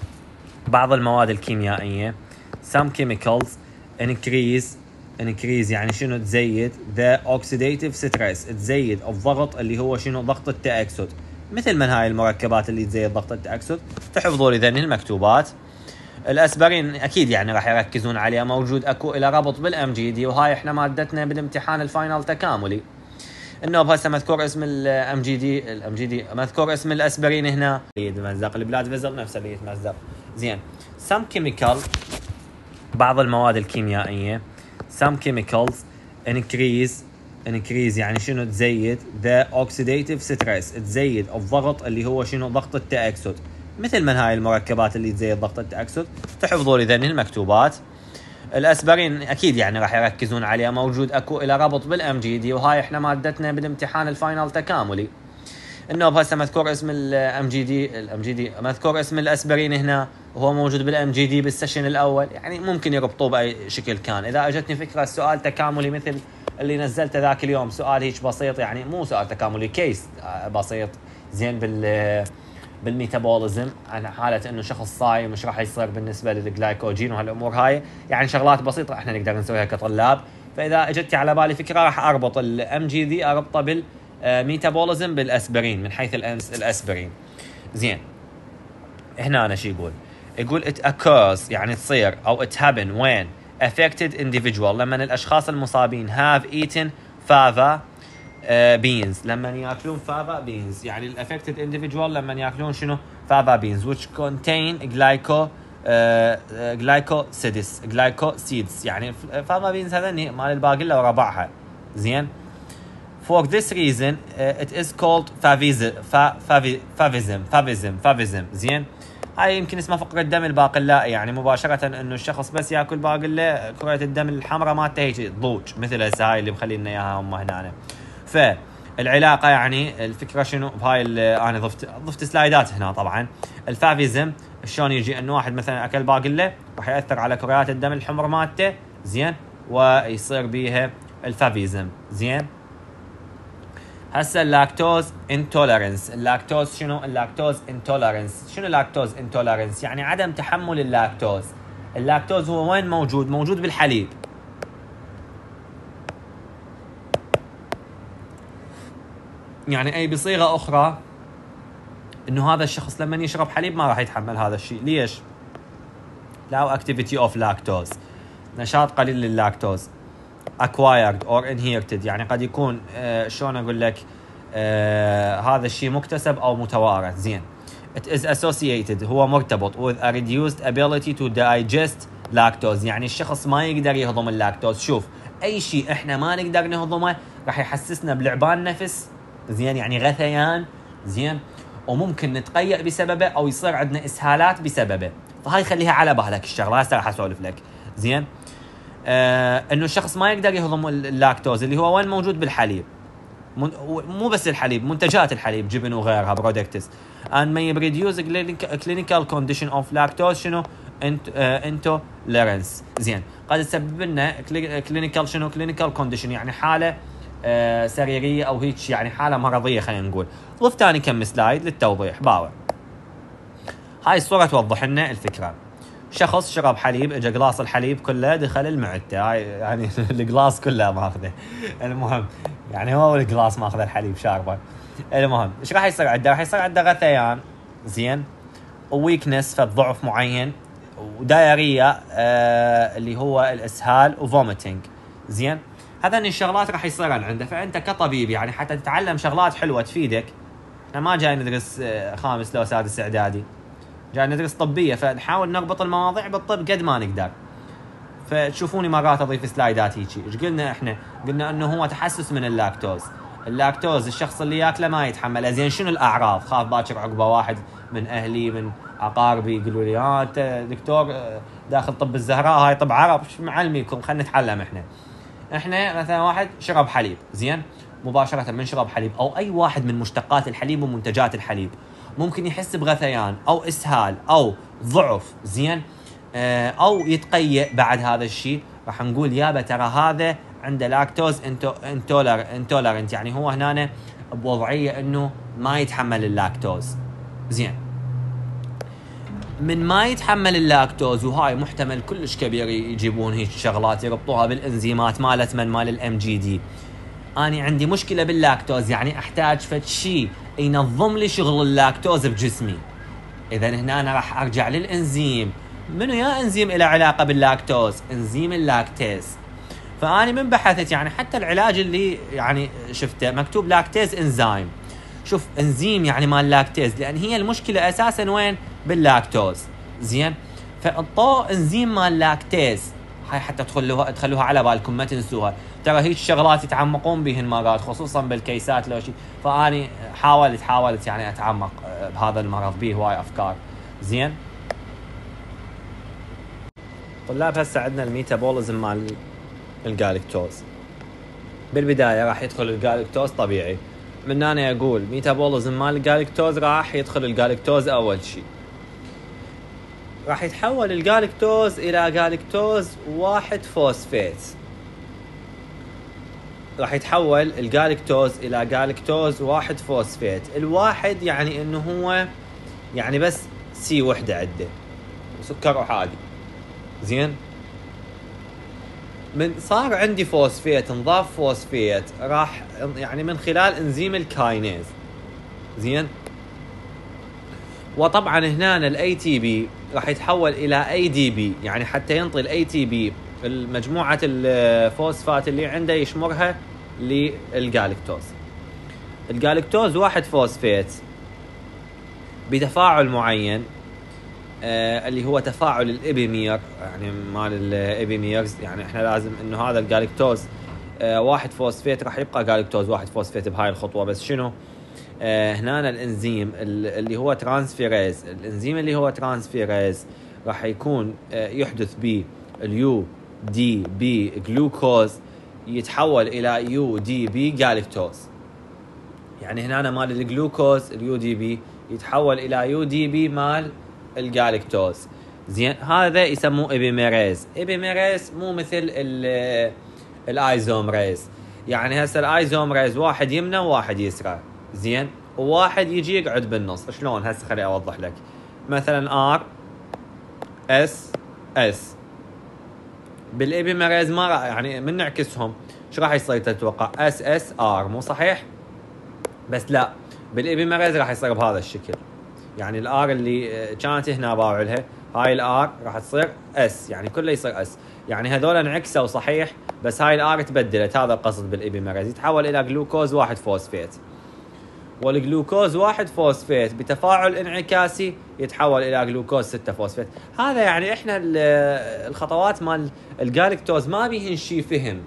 بعض المواد الكيميائيه some chemicals increase increase يعني شنو؟ تزيد the oxidative stress، تزيد الضغط اللي هو شنو؟ ضغط التأكسد. مثل من هاي المركبات اللي تزيد ضغط التأكسد؟ تحفظوا لي ذني المكتوبات. الاسبرين اكيد يعني راح يركزون عليها، موجود اكو الى ربط بالام جي دي، وهاي احنا مادتنا بالامتحان الفاينل تكاملي. النوب هسه مذكور اسم الام جي دي، الام جي دي مذكور اسم الاسبرين هنا اللي يتمزق، البلاد فيزل نفسه اللي يتمزق. زين، some chemical، بعض المواد الكيميائيه some chemicals increase increase يعني شنو؟ تزيد the oxidative stress، تزيد الضغط اللي هو شنو؟ ضغط التأكسد. مثل من هاي المركبات اللي تزيد ضغط التأكسد؟ تحفظوا لي ذني المكتوبات. الاسبرين اكيد يعني راح يركزون عليها، موجود اكو الى ربط بالام جي دي، وهاي احنا مادتنا بالامتحان الفاينل تكاملي. النوب هسه مذكور اسم الام جي دي، الام جي دي مذكور اسم الاسبرين هنا، وهو موجود بالام جي دي بالسيشن الاول، يعني ممكن يربطوه باي شكل كان. اذا اجتني فكره السؤال تكاملي مثل اللي نزلته ذاك اليوم، سؤال هيك بسيط، يعني مو سؤال تكاملي، كيس بسيط، زين، بال بالميتابوليزم عن حاله انه شخص صايم مش راح يصير بالنسبه للجلايكوجين وهالامور هاي، يعني شغلات بسيطه احنا نقدر نسويها كطلاب. فاذا اجتي على بالي فكره راح اربط الام جي دي، اربطه بالميتابوليزم بالاسبرين من حيث الاسبرين. زين، هنا أنا شو يقول؟ يقول it occurs يعني تصير او it happen when affected individual، لما الاشخاص المصابين have eaten fava بينز لما ياكلون فافا بينز، يعني الافكتد انديفيدوال لما ياكلون شنو؟ فافا بينز which contain glyco glycosides glycosides يعني فافا بينز هذني مال الباقله وربعها. زين. For this reason uh, it is called favism favism favism favism. زين. هاي يمكن اسمها فقرة دم الباقلاء، يعني مباشرة انه الشخص بس ياكل باقله كرة الدم الحمراء مالته هيك ضوج مثل هسه هاي اللي مخلينا اياها هم هنا. فالعلاقة يعني الفكرة شنو بهاي انا ضفت ضفت سلايدات هنا. طبعا الفافيزم شلون يجي انه واحد مثلا اكل باقله راح ياثر على كريات الدم الحمر مالته. زين. ويصير بيها الفافيزم. زين. هسه اللاكتوز انتولرنس. اللاكتوز شنو؟ اللاكتوز انتولرنس. شنو اللاكتوز انتولرنس؟ يعني عدم تحمل اللاكتوز. اللاكتوز هو وين موجود؟ موجود بالحليب. يعني اي بصيغه اخرى انه هذا الشخص لما يشرب حليب ما راح يتحمل هذا الشيء. ليش؟ لا اكتيفيتي اوف لاكتوز، نشاط قليل للاكتوز. acquired or inherited يعني قد يكون آه شلون اقول لك آه هذا الشيء مكتسب او متوارث. زين. it is associated هو مرتبط with a reduced ability to digest lactose يعني الشخص ما يقدر يهضم اللاكتوز. شوف اي شيء احنا ما نقدر نهضمه راح يحسسنا بلعبان نفس. زين. يعني غثيان. زين. وممكن نتقيأ بسببه او يصير عندنا اسهالات بسببه. فهاي خليها على بالك الشغله هسه راح اسولف لك. زين. آه انه الشخص ما يقدر يهضم اللاكتوز اللي هو وين موجود بالحليب. مو بس الحليب، منتجات الحليب، جبن وغيرها برودكتس. and may reduce clinical condition of lactose شنو؟ intolerance. زين. قد تسبب لنا clinical شنو؟ clinical condition يعني حاله آه سريريه او هيك، يعني حاله مرضيه خلينا نقول. ضف ثاني كم سلايد للتوضيح. باور. هاي الصوره توضح لنا الفكره. شخص شرب حليب، اجى قلاص الحليب كله دخل المعده. هاي يعني القلاص كله ماخذه. المهم يعني هو القلاص ماخذ الحليب شاربه. المهم ايش راح يصير عنده؟ راح يصير عنده غثيان. زين. وويكنس فالضعف معين، ودايريا آه اللي هو الاسهال، وفوميتنج. زين. هذين الشغلات راح يصيرن عنده. فانت كطبيب يعني حتى تتعلم شغلات حلوه تفيدك. احنا ما جاي ندرس خامس لو سادس اعدادي، جاي ندرس طبيه، فنحاول نربط المواضيع بالطب قد ما نقدر. فتشوفوني مرات اضيف سلايدات هيجي. ايش قلنا احنا؟ قلنا انه هو تحسس من اللاكتوز. اللاكتوز الشخص اللي ياكله ما يتحمله. زين. شنو الاعراض؟ خاف باكر عقبه واحد من اهلي من اقاربي يقولوا لي اه انت دكتور داخل طب الزهراء، هاي طب عرب، ايش معلميكم؟ خلينا نتعلم احنا. احنا مثلا واحد شرب حليب. زين. مباشره من شرب حليب او اي واحد من مشتقات الحليب ومنتجات الحليب ممكن يحس بغثيان او اسهال او ضعف. زين. آه او يتقيأ بعد هذا الشيء. راح نقول يابا ترى هذا عنده لاكتوز انتولر انتولرنت يعني هو هنا بوضعيه انه ما يتحمل اللاكتوز. زين. من ما يتحمل اللاكتوز، وهاي محتمل كلش كبير يجيبون هيك شغلات يربطوها بالانزيمات مالت من مال الام جي دي. اني عندي مشكله باللاكتوز يعني احتاج فد شيء ينظم لي شغل اللاكتوز بجسمي. اذا هنا أنا راح ارجع للانزيم. منو يا انزيم له علاقه باللاكتوز؟ انزيم اللاكتيز. فاني من بحثت يعني حتى العلاج اللي يعني شفته مكتوب لاكتيز انزيم. شوف انزيم يعني مال لاكتيز، لان هي المشكله اساسا وين؟ باللاكتوز. زين. فالطو انزيم مال لاكتيز. هاي حتى تخلوها تخلوها على بالكم ما تنسوها. ترى هيك شغلات يتعمقون بهن مرات خصوصا بالكيسات لو شيء. فاني حاولت حاولت يعني اتعمق بهذا المرض، به هواي افكار. زين. طلاب هسه عندنا الميتابوليزم مال الجالكتوز. بالبدايه راح يدخل الجالكتوز طبيعي. من هنا اقول ميتابوليزم مال الجالكتوز راح يدخل الجالكتوز اول شيء. راح يتحول الجالكتوز الى جالكتوز واحد فوسفات. راح يتحول الجالكتوز الى جالكتوز واحد فوسفات. الواحد يعني انه هو يعني بس سي وحده عنده سكر احادي. زين. من صار عندي فوسفات، انضاف فوسفات راح يعني من خلال انزيم الكاينيز. زين. وطبعا هنا الاي تي بي راح يتحول الى اي دي بي، يعني حتى ينطي الاي تي بي المجموعه الفوسفات اللي عنده يشمرها للجالكتوز. الجالكتوز واحد فوسفات بتفاعل معين آه اللي هو تفاعل الابيمير، يعني مال الابيميرز، يعني احنا لازم انه هذا الجالكتوز آه واحد فوسفات راح يبقى جالكتوز واحد فوسفات بهاي الخطوه. بس شنو آه هنا الانزيم اللي هو ترانسفيريز، الانزيم اللي هو ترانسفيريز راح يكون آه يحدث به اليو دي بي جلوكوز يتحول الى يو دي بي جالكتوز. يعني هنا مال الجلوكوز اليو دي بي يتحول الى يو دي بي مال الجالكتوز. زين هذا يسموه ابيميريز. ابيميريز مو مثل الايزومريز، يعني هسه الايزومريز واحد يمنى وواحد يسرى، زين وواحد يجي يقعد بالنص. شلون هسه خليني اوضح لك. مثلا ار اس اس بالابيميريز ما راح، يعني من نعكسهم شو راح يصير تتوقع؟ اس اس ار، مو صحيح؟ بس لا، بالابيميريز راح يصير بهذا الشكل. يعني الار اللي كانت هنا باوع لها، هاي الار راح تصير اس، يعني كله يصير اس. يعني هذول انعكسوا صحيح، بس هاي الار تبدلت. هذا القصد بالابيميريز، يتحول الى جلوكوز واحد فوسفات. والجلوكوز واحد فوسفات بتفاعل انعكاسي يتحول الى جلوكوز ستة فوسفات. هذا يعني احنا الخطوات مال الجالكتوز ما بيهن شي فهم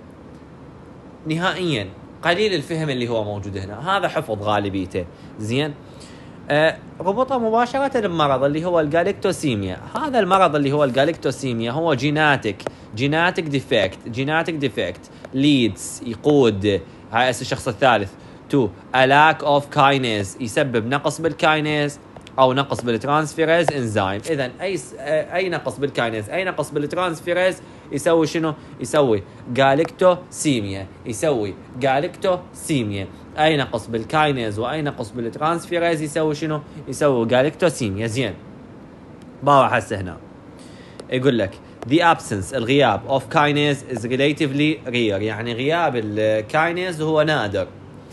نهائيا، قليل الفهم اللي هو موجود هنا، هذا حفظ غالبيته. زين آه ربطه مباشرة بالمرض اللي هو الجالكتوسيميا. هذا المرض اللي هو الجالكتوسيميا هو جيناتيك جيناتيك ديفكت جيناتيك ديفكت ليدز يقود هاي الشخص الثالث تو a lack of kinase، يسبب نقص بالكاينيز او نقص بالترانسفيريز انزيم. اذا اي اي نقص بالكاينيز اي نقص بالترانسفيريز يسوي شنو؟ يسوي جالكتوسيميا، يسوي جالكتوسيميا. اي نقص بالكاينيز واي نقص بالترانسفيريز يسوي شنو؟ يسوي جالكتوسيميا. زين باوع هسه هنا يقول لك the absence الغياب of kinase is relatively rare، يعني غياب الكاينيز هو نادر.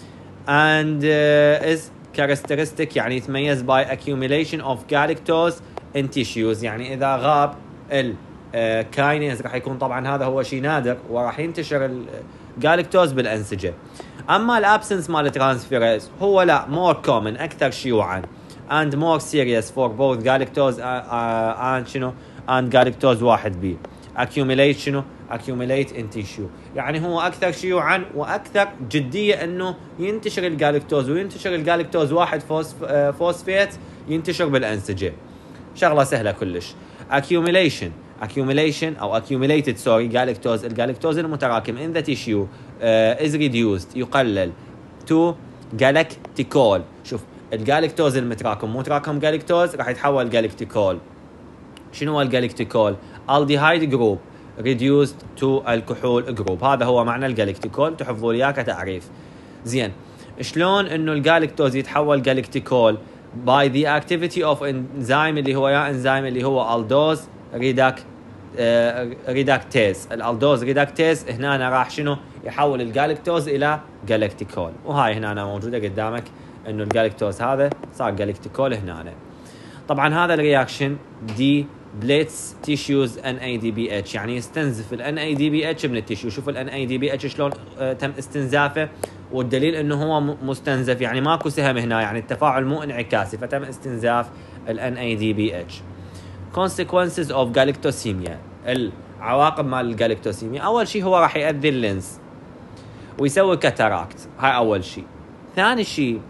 and uh, is characteristic، يعني يتميز by accumulation of galactose in tissues. يعني اذا غاب الكاينيز راح يكون طبعا هذا هو شيء نادر وراح ينتشر الجالكتوز بالانسجه. اما الابسنس مال الترانسفيريز هو لا more common، اكثر شيوعا and more serious for both galactose and شنو and galactose واحد بي. accumulate شنو accumulate in tissue، يعني هو اكثر شيوعا واكثر جديه انه ينتشر الجالكتوز، وينتشر الجالكتوز واحد فوسفات ينتشر بالانسجه. شغله سهله كلش. accumulation accumulation او accumulated sorry galactose الجالكتوز المتراكم in the tissue uh, is reduced يقلل to galacticol. شوف الجالكتوز المتراكم مو تراكم جالكتوز راح يتحول جالكتيكول. شنو هو الجالكتيكول؟ aldehyde جروب reduced to الكحول جروب، هذا هو معنى الجالكتيكول، تحفظوا لي اياه كتعريف. زين شلون انه الجالكتوز يتحول جالكتيكول؟ by the activity of enzyme اللي هو يا انزيم اللي هو الدوز ريداك ريداكتيز. الالدوز ريداكتيز هنا أنا راح شنو يحول الجالكتوز الى جالكتيكول، وهاي هنا أنا موجوده قدامك انه الجالكتوز هذا صار جالكتيكول هنا أنا. طبعا هذا الرياكشن دي بليتس تيشوز ان اي دي بي اتش، يعني يستنزف الان اي دي بي اتش من التيشو. شوف الان اي دي بي اتش شلون آه تم استنزافه، والدليل انه هو مستنزف، يعني ماكو سهم هنا، يعني التفاعل مو انعكاسي، فتم استنزاف الان اي دي بي اتش. consequences of galactosemia، العواقب مال الجالكتوسيميا. اول شيء هو راح يؤذي اللينز ويسوي كاتاراكت، هاي اول شيء. ثاني شيء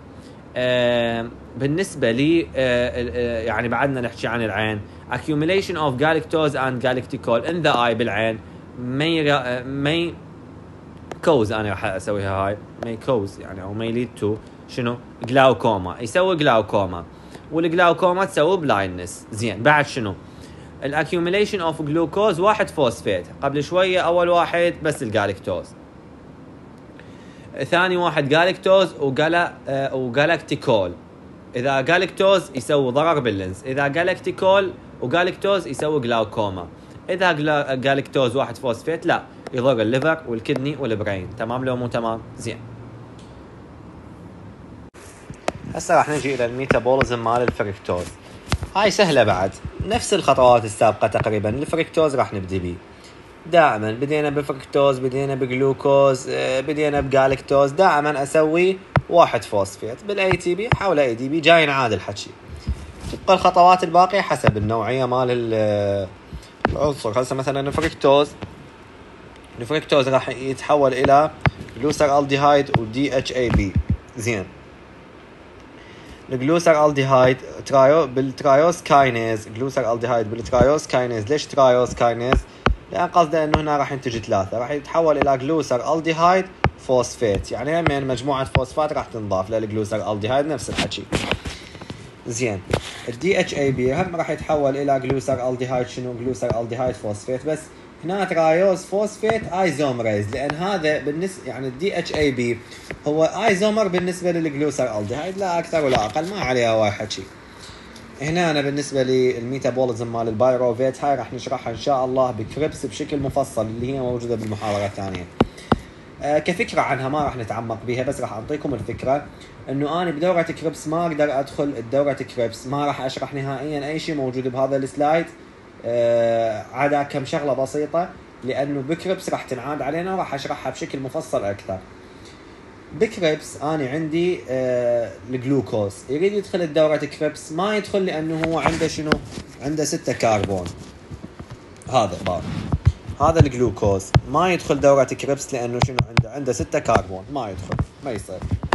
آه بالنسبه لي آه آه يعني بعدنا نحكي عن العين. accumulation of galactose and galacticol in the eye بالعين may may cause، انا راح اسويها هاي may cause يعني او may lead to شنو جلاوكوما، يسوي جلاوكوما، والجلاوكوما تسوي بلايندنس. زين بعد شنو الاكيوميليشن اوف جلوكوز واحد فوسفات، قبل شويه اول واحد بس الجالكتوز، ثاني واحد جالكتوز وجالا آه وجالكتيكول. اذا جالكتوز يسوي ضرر باللينز، اذا جالكتيكول وجالكتوز يسوي جلاوكوما. اذا جالكتوز واحد فوسفات لا يضر الليفر والكدني والبرين. تمام لو مو تمام؟ زين هسه راح نجي الى الميتابوليزم مال الفركتوز. هاي سهله بعد، نفس الخطوات السابقه تقريبا. الفركتوز راح نبدي بيه. دائما بدينا بفركتوز، بدينا بجلوكوز، بدينا بجالكتوز، دائما اسوي واحد فوسفيت. بالاي تي بي حول اي دي بي جاي نعاد الحكي. تبقى الخطوات الباقيه حسب النوعيه مال العنصر. هسه مثلا الفركتوز، الفركتوز راح يتحول الى جلوسر الديهايد ودي اتش اي بي. زين، الجلوسر الديهايد ترايو بالترايوس كاينيز، جلوسر الديهايد بالترايوس كاينيز. ليش ترايوس كاينيز؟ لان قصده انه هنا راح ينتج ثلاثه، راح يتحول الى جلوسر الديهايد فوسفات، يعني من مجموعه فوسفات راح تنضاف للجلوسر الديهايد. نفس الحكي. زين، الدي اتش اي بي هم راح يتحول الى جلوسر الديهايد شنو؟ جلوسر الديهايد فوسفات، بس هنا ترايوز فوسفات ايزومريز، لان هذا بالنسبه يعني الدي اتش اي بي هو ايزومر بالنسبه للجلوسر الديهايد، لا اكثر ولا اقل، ما عليها وايد حكي. هنا أنا بالنسبه للميتابوليزم مال البايروفيت هاي راح نشرحها ان شاء الله بكريبس بشكل مفصل، اللي هي موجوده بالمحاضره الثانيه. آه كفكره عنها ما راح نتعمق بها، بس راح اعطيكم الفكره انه انا بدوره كريبس ما اقدر ادخل الدوره كريبس، ما راح اشرح نهائيا اي شيء موجود بهذا السلايد، آه عدا كم شغله بسيطه، لانه بكريبس راح تنعاد علينا وراح اشرحها بشكل مفصل اكثر. بكريبس انا عندي آه الجلوكوز يريد يدخل الدوره كريبس، ما يدخل لانه هو عنده شنو؟ عنده ستة كربون. هذا بار هذا الجلوكوز ما يدخل دورة كريبس لأنه شنو عنده؟ عنده ستة كربون، ما يدخل، ما يصير.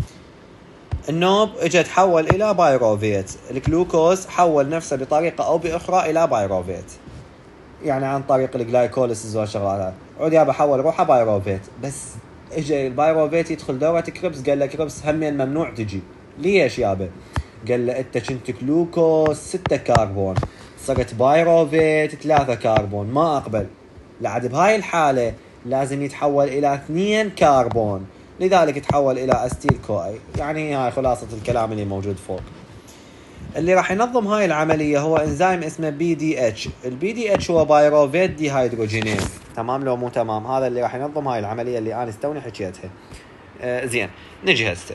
النوب اجى تحول إلى بايروفيت، الجلوكوز حول نفسه بطريقة أو بأخرى إلى بايروفيت، يعني عن طريق الجلايكوليسيس والشغلات. عود يابا حول روحه بايروفيت، بس اجى البايروفيت يدخل دورة كريبس، قال له كريبس همين ممنوع تجي. ليش يابا؟ قال له انت كنت جلوكوز ستة كربون، صرت بايروفيت ثلاثة كربون، ما اقبل. لعد بهاي الحالة لازم يتحول إلى اثنين كربون، لذلك تحول إلى أستيل كو اي. يعني هاي خلاصة الكلام اللي موجود فوق. اللي راح ينظم هاي العملية هو انزيم اسمه بي دي اتش. البي دي اتش هو بايروفيت دي هيدروجينيز. تمام لو مو تمام؟ هذا اللي راح ينظم هاي العملية اللي أنا استوني حكيتها. آه زين، نجي هسه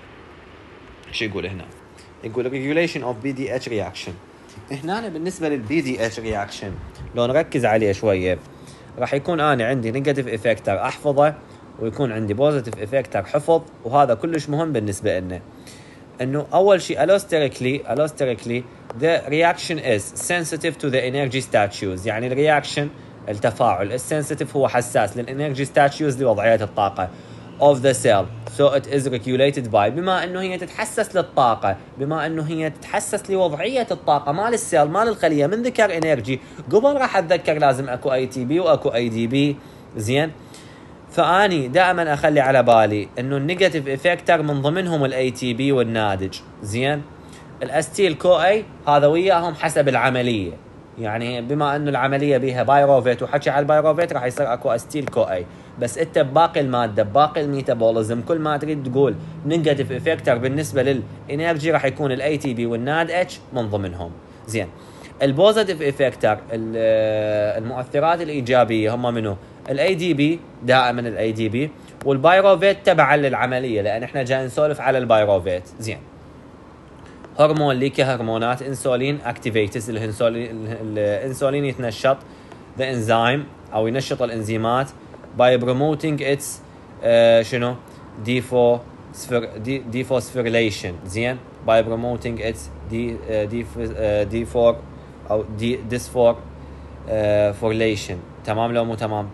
شو يقول هنا؟ يقول regulation of بي دي اتش reaction. هنا بالنسبة للبي دي اتش reaction لو نركز عليه شوية، راح يكون أنا عندي نيجاتيف إفكتر أحفظه، ويكون عندي بوزيتيف إفكتر حفظ، وهذا كلش مهم بالنسبة لنا. إنه أول شيء allosterically allosterically the reaction is sensitive to the energy statues، يعني الرياكشن التفاعل السنسيتيف هو حساس للانرجي statues لوضعية الطاقة of the cell so it is regulated by، بما انه هي تتحسس للطاقة، بما انه هي تتحسس لوضعية الطاقة مال السيل مال الخلية. من ذكر انرجي قبل راح اتذكر لازم اكو اي تي بي واكو اي دي بي. زين، فاني دائما اخلي على بالي انه النيجاتيف افكتر من ضمنهم الاي تي بي والنادج. زين، الاستيل كو اي هذا وياهم حسب العملية، يعني بما انه العمليه بيها بايروفيت وحكي على البايروفيت راح يصير اكو استيل كو اي، بس انت بباقي الماده بباقي الميتابوليزم كل ما تريد تقول نيجاتيف افكتر بالنسبه للانرجي راح يكون الاي تي بي والناد اتش من ضمنهم. زين، البوزيتيف افكتر المؤثرات الايجابيه هم منو؟ الاي دي بي، دائما الاي دي بي، والبايروفيت تبعا للعمليه، لان احنا جاي نسولف على البايروفيت. زين، هرمون اللي كهرمونات انسولين اكتيفيتس، الانسولين يتنشط ذا انزيم او ينشط الانزيمات باي بروموتينج اتس شنو ديفو دي ديفوسفوريليشن. زين، باي بروموتينج اتس دي دي دي فور او دي ديسفور فوريليشن. تمام لو مو تمام؟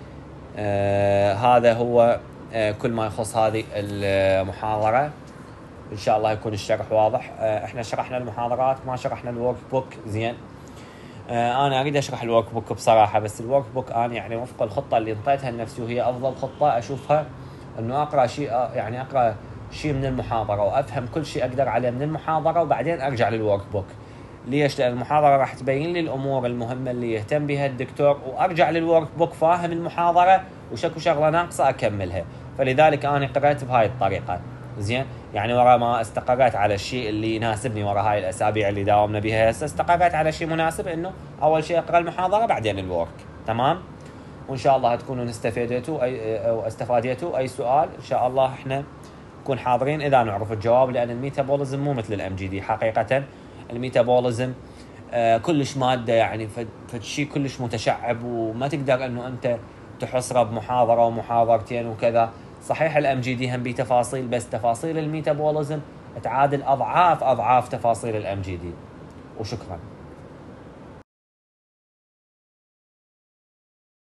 آه هذا هو آه كل ما يخص هذه المحاضره. ان شاء الله يكون الشرح واضح. اه احنا شرحنا المحاضرات ما شرحنا الورك بوك. زين، اه انا اريد اشرح الورك بوك بصراحه، بس الورك بوك انا يعني وفق الخطه اللي انطيتها لنفسي وهي افضل خطه اشوفها، انه اقرا شيء يعني اقرا شيء من المحاضره وافهم كل شيء اقدر عليه من المحاضره وبعدين ارجع للورك بوك. ليش؟ لان المحاضره راح تبين لي الامور المهمه اللي يهتم بها الدكتور، وارجع للورك بوك فاهم المحاضره وشكو شغله ناقصه اكملها. فلذلك انا قرأت بهاي الطريقه. زين، يعني ورا ما استقريت على الشيء اللي يناسبني ورا هاي الاسابيع اللي داومنا بها هسه، استقريت على شيء مناسب، انه اول شيء اقرا المحاضره بعدين الورك. تمام، وان شاء الله تكونوا استفدتوا اي او استفاديتوا. اي سؤال ان شاء الله احنا نكون حاضرين اذا نعرف الجواب، لان الميتابوليزم مو مثل الام جي دي. حقيقه الميتابوليزم آه كلش ماده، يعني فشي كلش متشعب وما تقدر انه انت تحصره بمحاضره ومحاضرتين وكذا. صحيح الام جي دي هم بيه تفاصيل، بس تفاصيل الميتابوليزم تعادل اضعاف اضعاف تفاصيل الام جي دي. وشكرا.